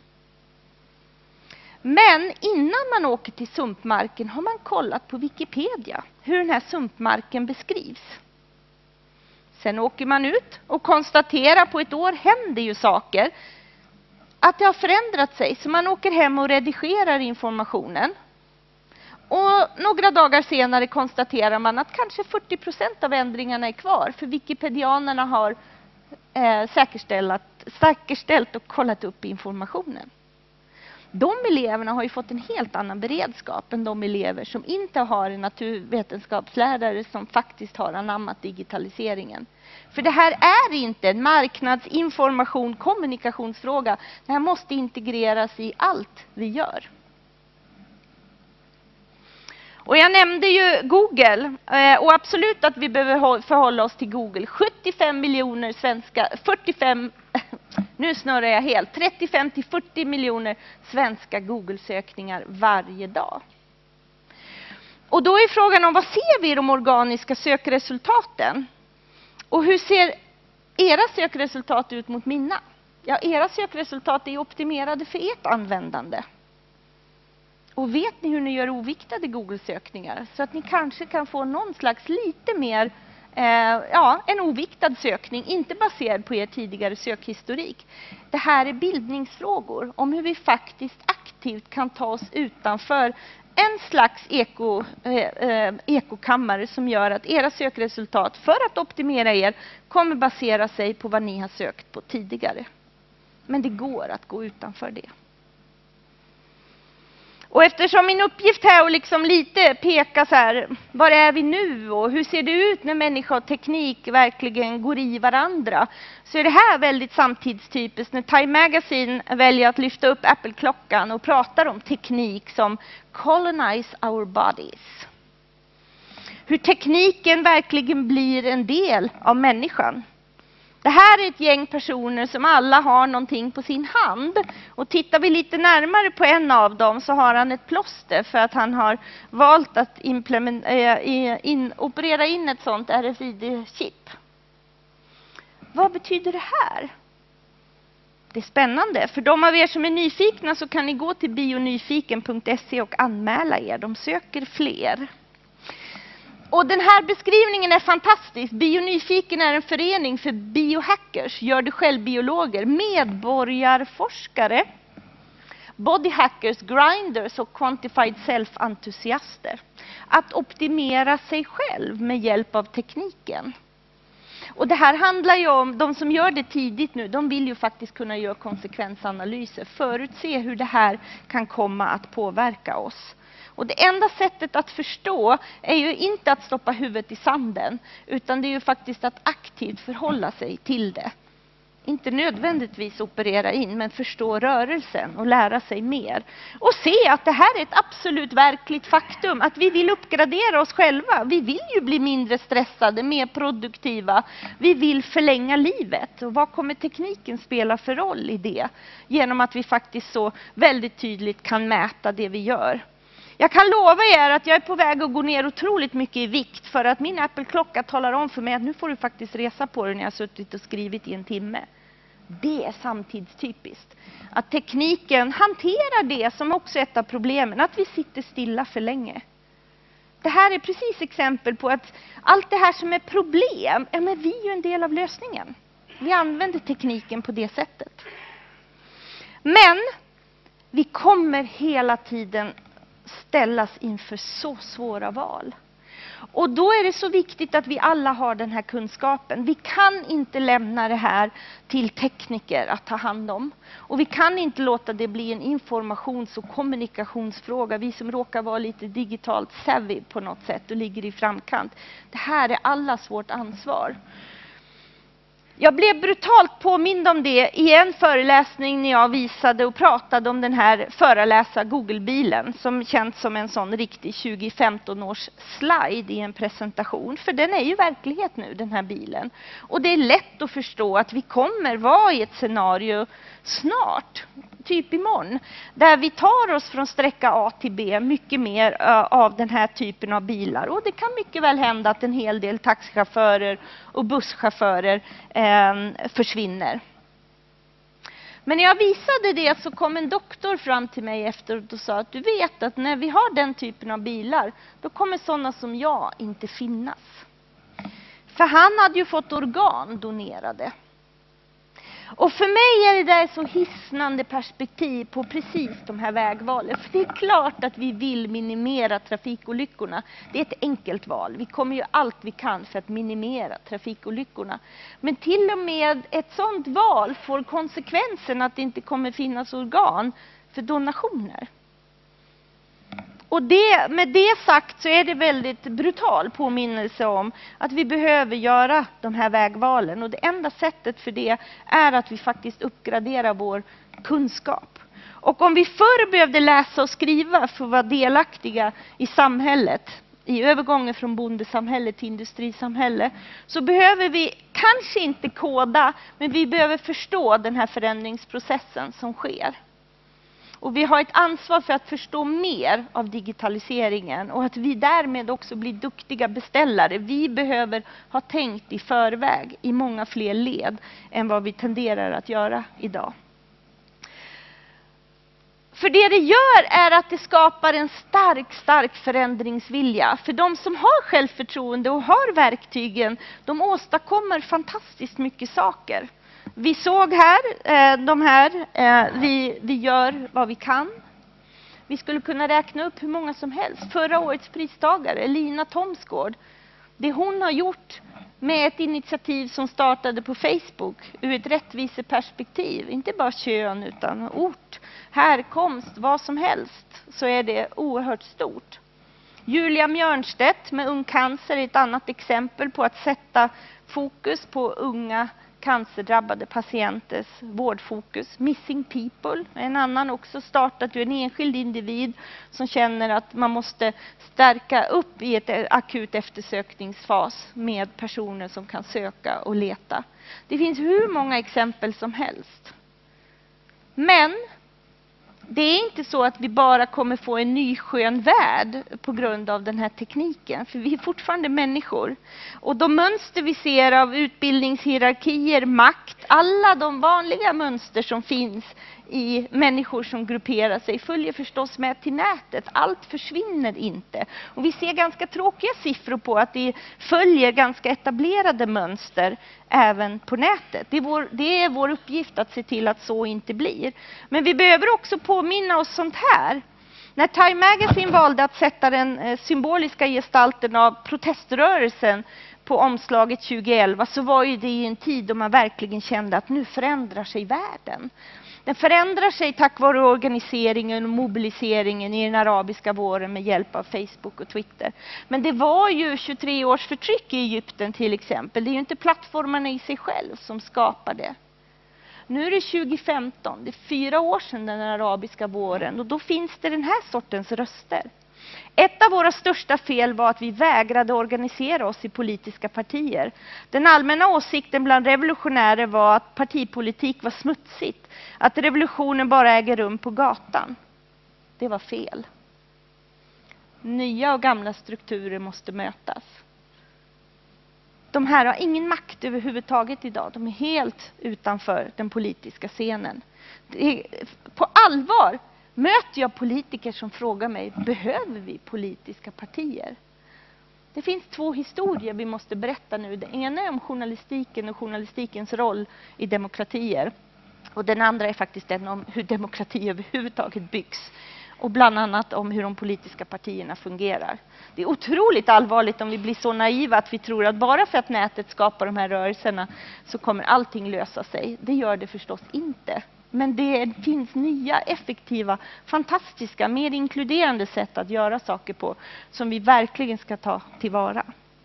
S5: Men innan man åker till sumpmarken har man kollat på Wikipedia hur den här sumpmarken beskrivs. Sen åker man ut och konstaterar på ett år händer ju saker. Att det har förändrat sig, så man åker hem och redigerar informationen. Och några dagar senare konstaterar man att kanske fyrtio procent av ändringarna är kvar. För wikipedianerna har eh, säkerställt, säkerställt och kollat upp informationen. De eleverna har ju fått en helt annan beredskap än de elever som inte har en naturvetenskapslärare som faktiskt har anammat digitaliseringen. För det här är inte en marknadsinformation, kommunikationsfråga. Det här måste integreras i allt vi gör. Och jag nämnde ju Google, och absolut att vi behöver förhålla oss till Google. sjuttiofem miljoner svenska, fyrtiofem, nu snurrar jag helt, trettiofem till fyrtio miljoner svenska Google-sökningar varje dag. Och då är frågan om vad ser vi i de organiska sökresultaten? Och hur ser era sökresultat ut mot mina? Ja, era sökresultat är optimerade för ert användande. Och vet ni hur ni gör oviktade Google-sökningar? Så att ni kanske kan få någon slags lite mer, eh, ja, en oviktad sökning. Inte baserad på er tidigare sökhistorik. Det här är bildningsfrågor om hur vi faktiskt aktivt kan ta oss utanför en slags eko, eh, eh, ekokammare som gör att era sökresultat för att optimera er kommer basera sig på vad ni har sökt på tidigare. Men det går att gå utanför det. Och eftersom min uppgift här är att liksom lite peka så här, var är vi nu och hur ser det ut när människa och teknik verkligen går i varandra, så är det här väldigt samtidstypiskt när Time Magazine väljer att lyfta upp Apple-klockan och pratar om teknik som colonize our bodies. Hur tekniken verkligen blir en del av människan. Det här är ett gäng personer som alla har någonting på sin hand. Och tittar vi lite närmare på en av dem så har han ett plåster för att han har valt att implement- äh, in, operera in ett sånt R F I D-chip. Vad betyder det här? Det är spännande. För de av er som är nyfikna så kan ni gå till bionyfiken punkt se och anmäla er. De söker fler. Och den här beskrivningen är fantastisk. Bionyfiken är en förening för biohackers, gör det självbiologer, medborgarforskare, bodyhackers, grinders och quantified self-entusiaster. Att optimera sig själv med hjälp av tekniken. Och det här handlar ju om, de som gör det tidigt nu, de vill ju faktiskt kunna göra konsekvensanalyser, förutse hur det här kan komma att påverka oss. Och det enda sättet att förstå är ju inte att stoppa huvudet i sanden, utan det är ju faktiskt att aktivt förhålla sig till det. Inte nödvändigtvis operera in, men förstå rörelsen och lära sig mer. Och se att det här är ett absolut verkligt faktum, att vi vill uppgradera oss själva. Vi vill ju bli mindre stressade, mer produktiva. Vi vill förlänga livet. Och vad kommer tekniken spela för roll i det? Genom att vi faktiskt så väldigt tydligt kan mäta det vi gör. Jag kan lova er att jag är på väg att gå ner otroligt mycket i vikt, för att min Apple-klocka talar om för mig att nu får du faktiskt resa på dig när jag har suttit och skrivit i en timme. Det är samtidstypiskt. Att tekniken hanterar det som också är ett av problemen, att vi sitter stilla för länge. Det här är precis exempel på att allt det här som är problem, ja, men vi är ju en del av lösningen. Vi använder tekniken på det sättet. Men vi kommer hela tiden ställas inför så svåra val. Och då är det så viktigt att vi alla har den här kunskapen. Vi kan inte lämna det här till tekniker att ta hand om. Och vi kan inte låta det bli en informations- och kommunikationsfråga. Vi som råkar vara lite digitalt savvy på något sätt och ligger i framkant. Det här är allas vårt ansvar. Jag blev brutalt påmind om det i en föreläsning när jag visade och pratade om den här förarläsa Google-bilen som känns som en sån riktig tjugo femton års slide i en presentation. För den är ju verklighet nu, den här bilen. Och det är lätt att förstå att vi kommer vara i ett scenario snart, typ imorgon, där vi tar oss från sträcka A till B mycket mer uh, av den här typen av bilar. Och det kan mycket väl hända att en hel del taxichaufförer och busschaufförer uh, försvinner. Men när jag visade det så kom en doktor fram till mig efteråt och sa att du vet att när vi har den typen av bilar, då kommer sådana som jag inte finnas. För han hade ju fått organ donerade. Och för mig är det där så hisnande perspektiv på precis de här vägvalen. För det är klart att vi vill minimera trafikolyckorna. Det är ett enkelt val. Vi kommer ju allt vi kan för att minimera trafikolyckorna. Men till och med ett sådant val får konsekvensen att det inte kommer finnas organ för donationer. Och det, med det sagt så är det väldigt brutal påminnelse om att vi behöver göra de här vägvalen. Och det enda sättet för det är att vi faktiskt uppgraderar vår kunskap. Och om vi förr behövde läsa och skriva för att vara delaktiga i samhället, i övergången från bondesamhälle till industrisamhälle, så behöver vi kanske inte koda, men vi behöver förstå den här förändringsprocessen som sker. Och vi har ett ansvar för att förstå mer av digitaliseringen och att vi därmed också blir duktiga beställare. Vi behöver ha tänkt i förväg i många fler led än vad vi tenderar att göra idag. För det det gör är att det skapar en stark, stark förändringsvilja. För de som har självförtroende och har verktygen, de åstadkommer fantastiskt mycket saker. Vi såg här, eh, de här, eh, vi, vi gör vad vi kan. Vi skulle kunna räkna upp hur många som helst. Förra årets pristagare, Lina Thomsgård, det hon har gjort med ett initiativ som startade på Facebook ur ett rättviseperspektiv, inte bara kön utan ort, härkomst, vad som helst, så är det oerhört stort. Julia Mjörnstedt med Ung Cancer är ett annat exempel på att sätta fokus på unga cancerdrabbade patienters vårdfokus. Missing People, en annan också startat ju en enskild individ som känner att man måste stärka upp i ett akut eftersökningsfas med personer som kan söka och leta. Det finns hur många exempel som helst. Men det är inte så att vi bara kommer få en ny skön värld på grund av den här tekniken. För vi är fortfarande människor. Och de mönster vi ser av utbildningshierarkier, makt, alla de vanliga mönster som finns i människor som grupperar sig följer förstås med till nätet. Allt försvinner inte. Och vi ser ganska tråkiga siffror på att det följer ganska etablerade mönster även på nätet. Det är, vår, det är vår uppgift att se till att så inte blir. Men vi behöver också påminna oss sånt här. När Time Magazine valde att sätta den symboliska gestalten av proteströrelsen på omslaget tjugoelva, så var ju det i en tid då man verkligen kände att nu förändrar sig världen. Den förändrar sig tack vare organiseringen och mobiliseringen i den arabiska våren med hjälp av Facebook och Twitter. Men det var ju tjugotre års förtryck i Egypten till exempel. Det är ju inte plattformarna i sig själv som skapar det. Nu är det tjugo femton, det är fyra år sedan den arabiska våren, och då finns det den här sortens röster. Ett av våra största fel var att vi vägrade organisera oss i politiska partier. Den allmänna åsikten bland revolutionärer var att partipolitik var smutsigt. Att revolutionen bara äger rum på gatan. Det var fel. Nya och gamla strukturer måste mötas. De här har ingen makt överhuvudtaget idag. De är helt utanför den politiska scenen. Det är, på allvar möter jag politiker som frågar mig, behöver vi politiska partier? Det finns två historier vi måste berätta nu. Den ena är om journalistiken och journalistikens roll i demokratier. Och den andra är faktiskt den om hur demokrati överhuvudtaget byggs. Och bland annat om hur de politiska partierna fungerar. Det är otroligt allvarligt om vi blir så naiva att vi tror att bara för att nätet skapar de här rörelserna så kommer allting lösa sig. Det gör det förstås inte. Men det finns nya, effektiva, fantastiska, mer inkluderande sätt att göra saker på som vi verkligen ska ta tillvara.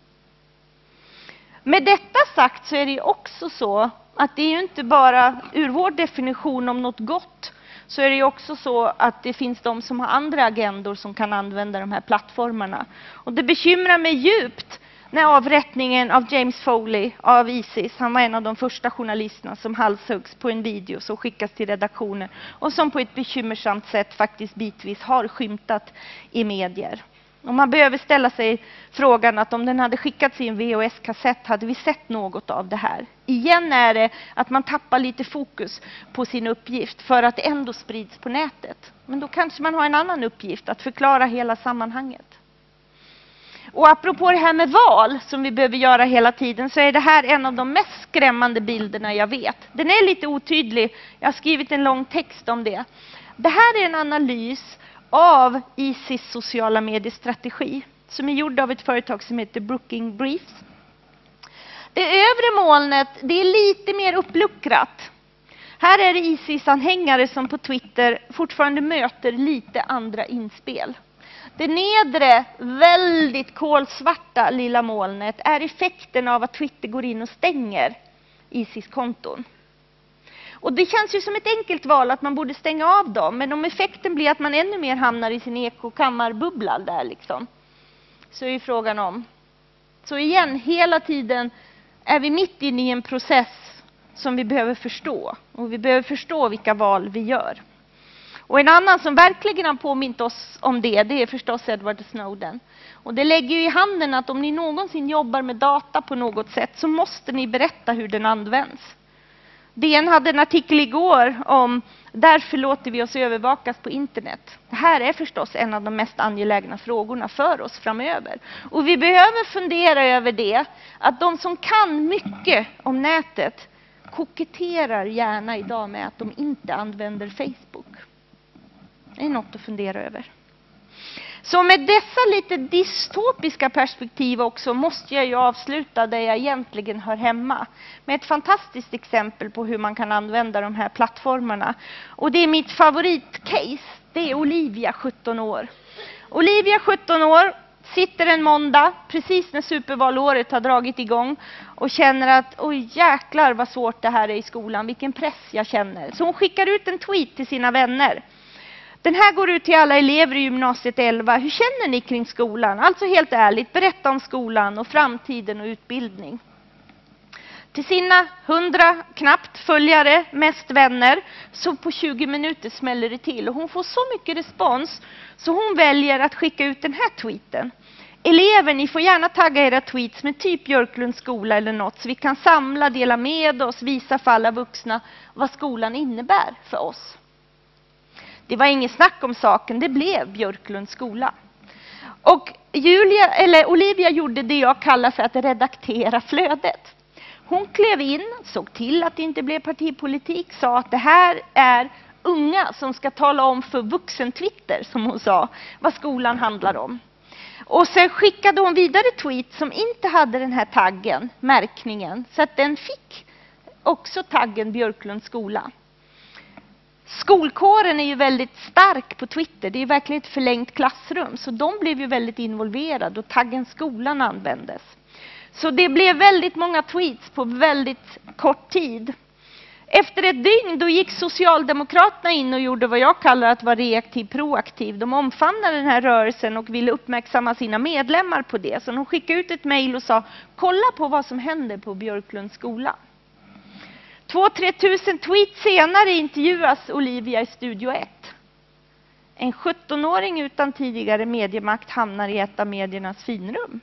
S5: Med detta sagt så är det också så att det är ju inte bara ur vår definition om något gott, så är det ju också så att det finns de som har andra agendor som kan använda de här plattformarna. Och det bekymrar mig djupt när avrättningen av James Foley av ISIS, han var en av de första journalisterna som halshuggs på en video som skickas till redaktionen och som på ett bekymmersamt sätt faktiskt bitvis har skymtat i medier. Och man behöver ställa sig frågan att om den hade skickats i en V H S-kassett hade vi sett något av det här. Igen är det att man tappar lite fokus på sin uppgift för att det ändå sprids på nätet. Men då kanske man har en annan uppgift, att förklara hela sammanhanget. Och apropå det här med val som vi behöver göra hela tiden, så är det här en av de mest skrämmande bilderna jag vet. Den är lite otydlig, jag har skrivit en lång text om det. Det här är en analys av ISIS sociala mediestrategi som är gjord av ett företag som heter Brooking Briefs. Det övre molnet, det är lite mer uppluckrat. Här är det ISIS-anhängare som på Twitter fortfarande möter lite andra inspel. Det nedre, väldigt kolsvarta lilla molnet är effekten av att Twitter går in och stänger ISIS-konton. Och det känns ju som ett enkelt val att man borde stänga av dem. Men om effekten blir att man ännu mer hamnar i sin ekokammarbubbla där liksom. Så är ju frågan om. Så igen, hela tiden är vi mitt inne i en process som vi behöver förstå. Och vi behöver förstå vilka val vi gör. Och en annan som verkligen har påmint oss om det, det är förstås Edward Snowden. Och det lägger ju i handen att om ni någonsin jobbar med data på något sätt så måste ni berätta hur den används. D N hade en artikel igår om därför låter vi oss övervakas på internet. Det här är förstås en av de mest angelägna frågorna för oss framöver. Och vi behöver fundera över det, att de som kan mycket om nätet koketterar gärna idag med att de inte använder Facebook. Det är något att fundera över. Så med dessa lite dystopiska perspektiv också måste jag ju avsluta där jag egentligen hör hemma. Med ett fantastiskt exempel på hur man kan använda de här plattformarna. Och det är mitt favoritcase. Det är Olivia, sjutton år. Olivia, sjutton år, sitter en måndag precis när supervalåret har dragit igång och känner att oj jäklar vad svårt det här är i skolan. Vilken press jag känner. Så hon skickar ut en tweet till sina vänner. Den här går ut till alla elever i gymnasiet elva. Hur känner ni kring skolan? Alltså helt ärligt, berätta om skolan och framtiden och utbildning. Till sina hundra knappt följare, mest vänner, så på tjugo minuter smäller det till. Och hon får så mycket respons så hon väljer att skicka ut den här tweeten. Elever, ni får gärna tagga era tweets med typ Björklunds skola eller något. Så vi kan samla, dela med oss, visa för alla vuxna vad skolan innebär för oss. Det var inget snack om saken, det blev Björklunds skola. Och Julia, eller Olivia gjorde det jag kallar för att redaktera flödet. Hon klev in, såg till att det inte blev partipolitik, sa att det här är unga som ska tala om för vuxen-Twitter, som hon sa, vad skolan handlar om. Och sen skickade hon vidare tweet som inte hade den här taggen, märkningen, så att den fick också taggen Björklunds skola. Skolkåren är ju väldigt stark på Twitter. Det är verkligen ett förlängt klassrum. Så de blev ju väldigt involverade och taggen skolan användes. Så det blev väldigt många tweets på väldigt kort tid. Efter ett dygn då gick Socialdemokraterna in och gjorde vad jag kallar att vara reaktiv proaktiv. De omfamnade den här rörelsen och ville uppmärksamma sina medlemmar på det. Så de skickade ut ett mejl och sa kolla på vad som händer på Björklunds skola. Två, tre tusen tweets senare intervjuas Olivia i Studio ett. En sjutton-åring utan tidigare mediemakt hamnar i ett av mediernas finrum.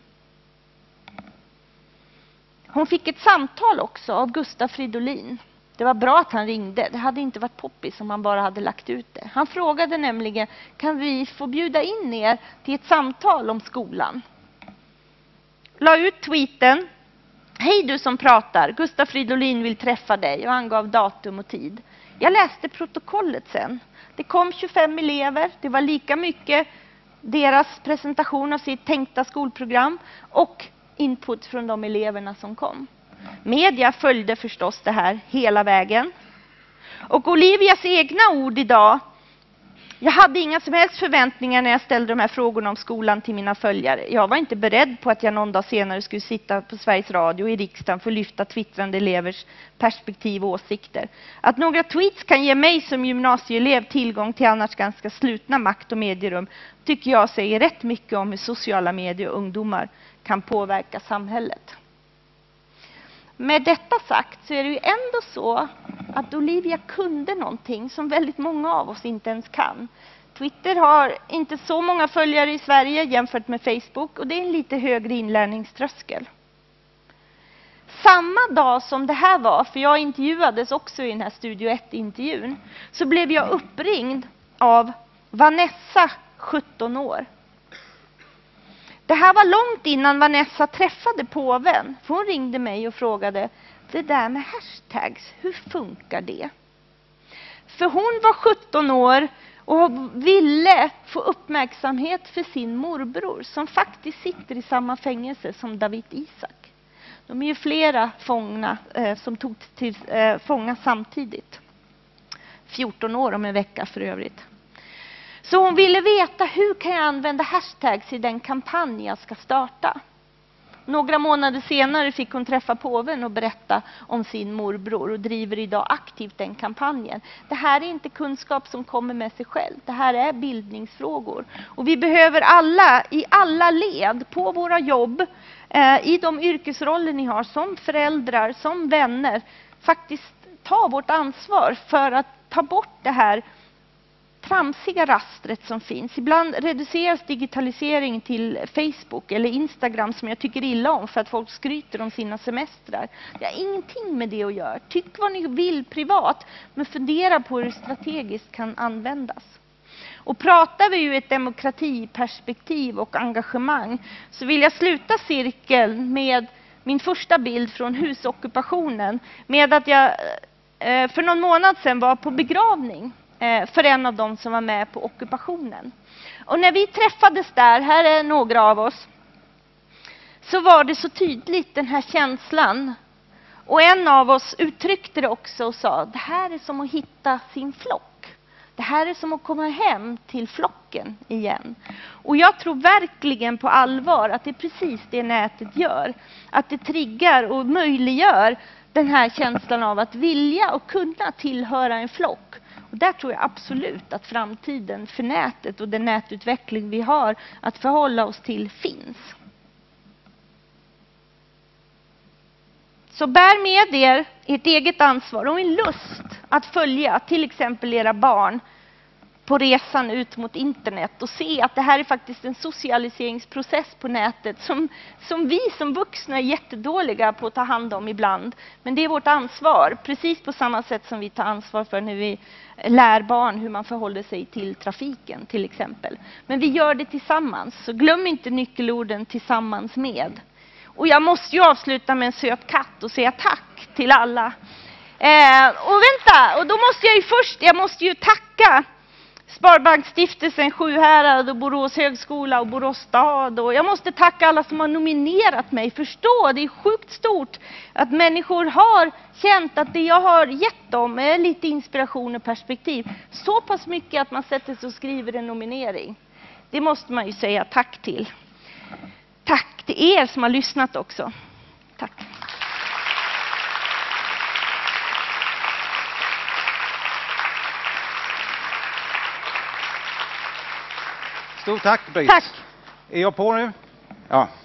S5: Hon fick ett samtal också av Gustaf Fridolin. Det var bra att han ringde. Det hade inte varit poppis om han bara hade lagt ut det. Han frågade nämligen, kan vi få bjuda in er till ett samtal om skolan? La ut tweeten. Hej du som pratar, Gustaf Fridolin vill träffa dig, och angav datum och tid. Jag läste protokollet sen. Det kom tjugofem elever, det var lika mycket deras presentation av sitt tänkta skolprogram och input från de eleverna som kom. Media följde förstås det här hela vägen. Och Olivias egna ord idag. Jag hade inga som helst förväntningar när jag ställde de här frågorna om skolan till mina följare. Jag var inte beredd på att jag någon dag senare skulle sitta på Sveriges Radio i riksdagen för att lyfta twittrande elevers perspektiv och åsikter. Att några tweets kan ge mig som gymnasieelev tillgång till annars ganska slutna makt- och medierum tycker jag säger rätt mycket om hur sociala medier och ungdomar kan påverka samhället. Med detta sagt så är det ju ändå så att Olivia kunde någonting som väldigt många av oss inte ens kan. Twitter har inte så många följare i Sverige jämfört med Facebook och det är en lite högre inlärningströskel. Samma dag som det här var, för jag intervjuades också i den här Studio ett-intervjun, så blev jag uppringd av Vanessa, sjutton år. Det här var långt innan Vanessa träffade påven. För hon ringde mig och frågade, det där med hashtags, hur funkar det? För hon var sjutton år och ville få uppmärksamhet för sin morbror som faktiskt sitter i samma fängelse som David Isak. De är ju flera fångna eh, som tog till eh, fånga samtidigt. fjorton år om en vecka för övrigt. Så hon ville veta hur kan jag använda hashtags i den kampanj jag ska starta. Några månader senare fick hon träffa påven och berätta om sin morbror och driver idag aktivt den kampanjen. Det här är inte kunskap som kommer med sig själv. Det här är bildningsfrågor. Och vi behöver alla, i alla led, på våra jobb, eh, i de yrkesroller ni har, som föräldrar, som vänner, faktiskt ta vårt ansvar för att ta bort det här tramsiga rastret som finns. Ibland reduceras digitalisering till Facebook eller Instagram, som jag tycker illa om för att folk skryter om sina semestrar. Det har ingenting med det att göra. Tyck vad ni vill privat, men fundera på hur det strategiskt kan användas. Och pratar vi ju ett demokratiperspektiv och engagemang, så vill jag sluta cirkeln med min första bild från husockupationen, med att jag eh, för någon månad sedan var på begravning för en av dem som var med på ockupationen. Och när vi träffades där, här är några av oss, så var det så tydligt, den här känslan. Och en av oss uttryckte det också och sa, det här är som att hitta sin flock. Det här är som att komma hem till flocken igen. Och jag tror verkligen på allvar att det är precis det nätet gör. Att det triggar och möjliggör den här känslan av att vilja och kunna tillhöra en flock. Och där tror jag absolut att framtiden för nätet och den nätutveckling vi har att förhålla oss till finns. Så bär med er ert eget ansvar och en lust att följa till exempel era barn på resan ut mot internet och se att det här är faktiskt en socialiseringsprocess på nätet som, som vi som vuxna är jättedåliga på att ta hand om ibland. Men det är vårt ansvar, precis på samma sätt som vi tar ansvar för när vi lär barn hur man förhåller sig till trafiken till exempel. Men vi gör det tillsammans, så glöm inte nyckelorden tillsammans med. Och jag måste ju avsluta med en söt katt och säga tack till alla. Eh, och vänta, och då måste jag ju först, jag måste ju tacka Sparbanksstiftelsen Sjuhärad och Borås högskola och Borås stad. Och jag måste tacka alla som har nominerat mig. Förstå, det är sjukt stort att människor har känt att det jag har gett dem är lite inspiration och perspektiv. Så pass mycket att man sätter sig och skriver en nominering. Det måste man ju säga tack till. Tack till er som har lyssnat också. Tack.
S1: Stort tack, Britt.
S5: Tack.
S1: Är jag på nu? Ja.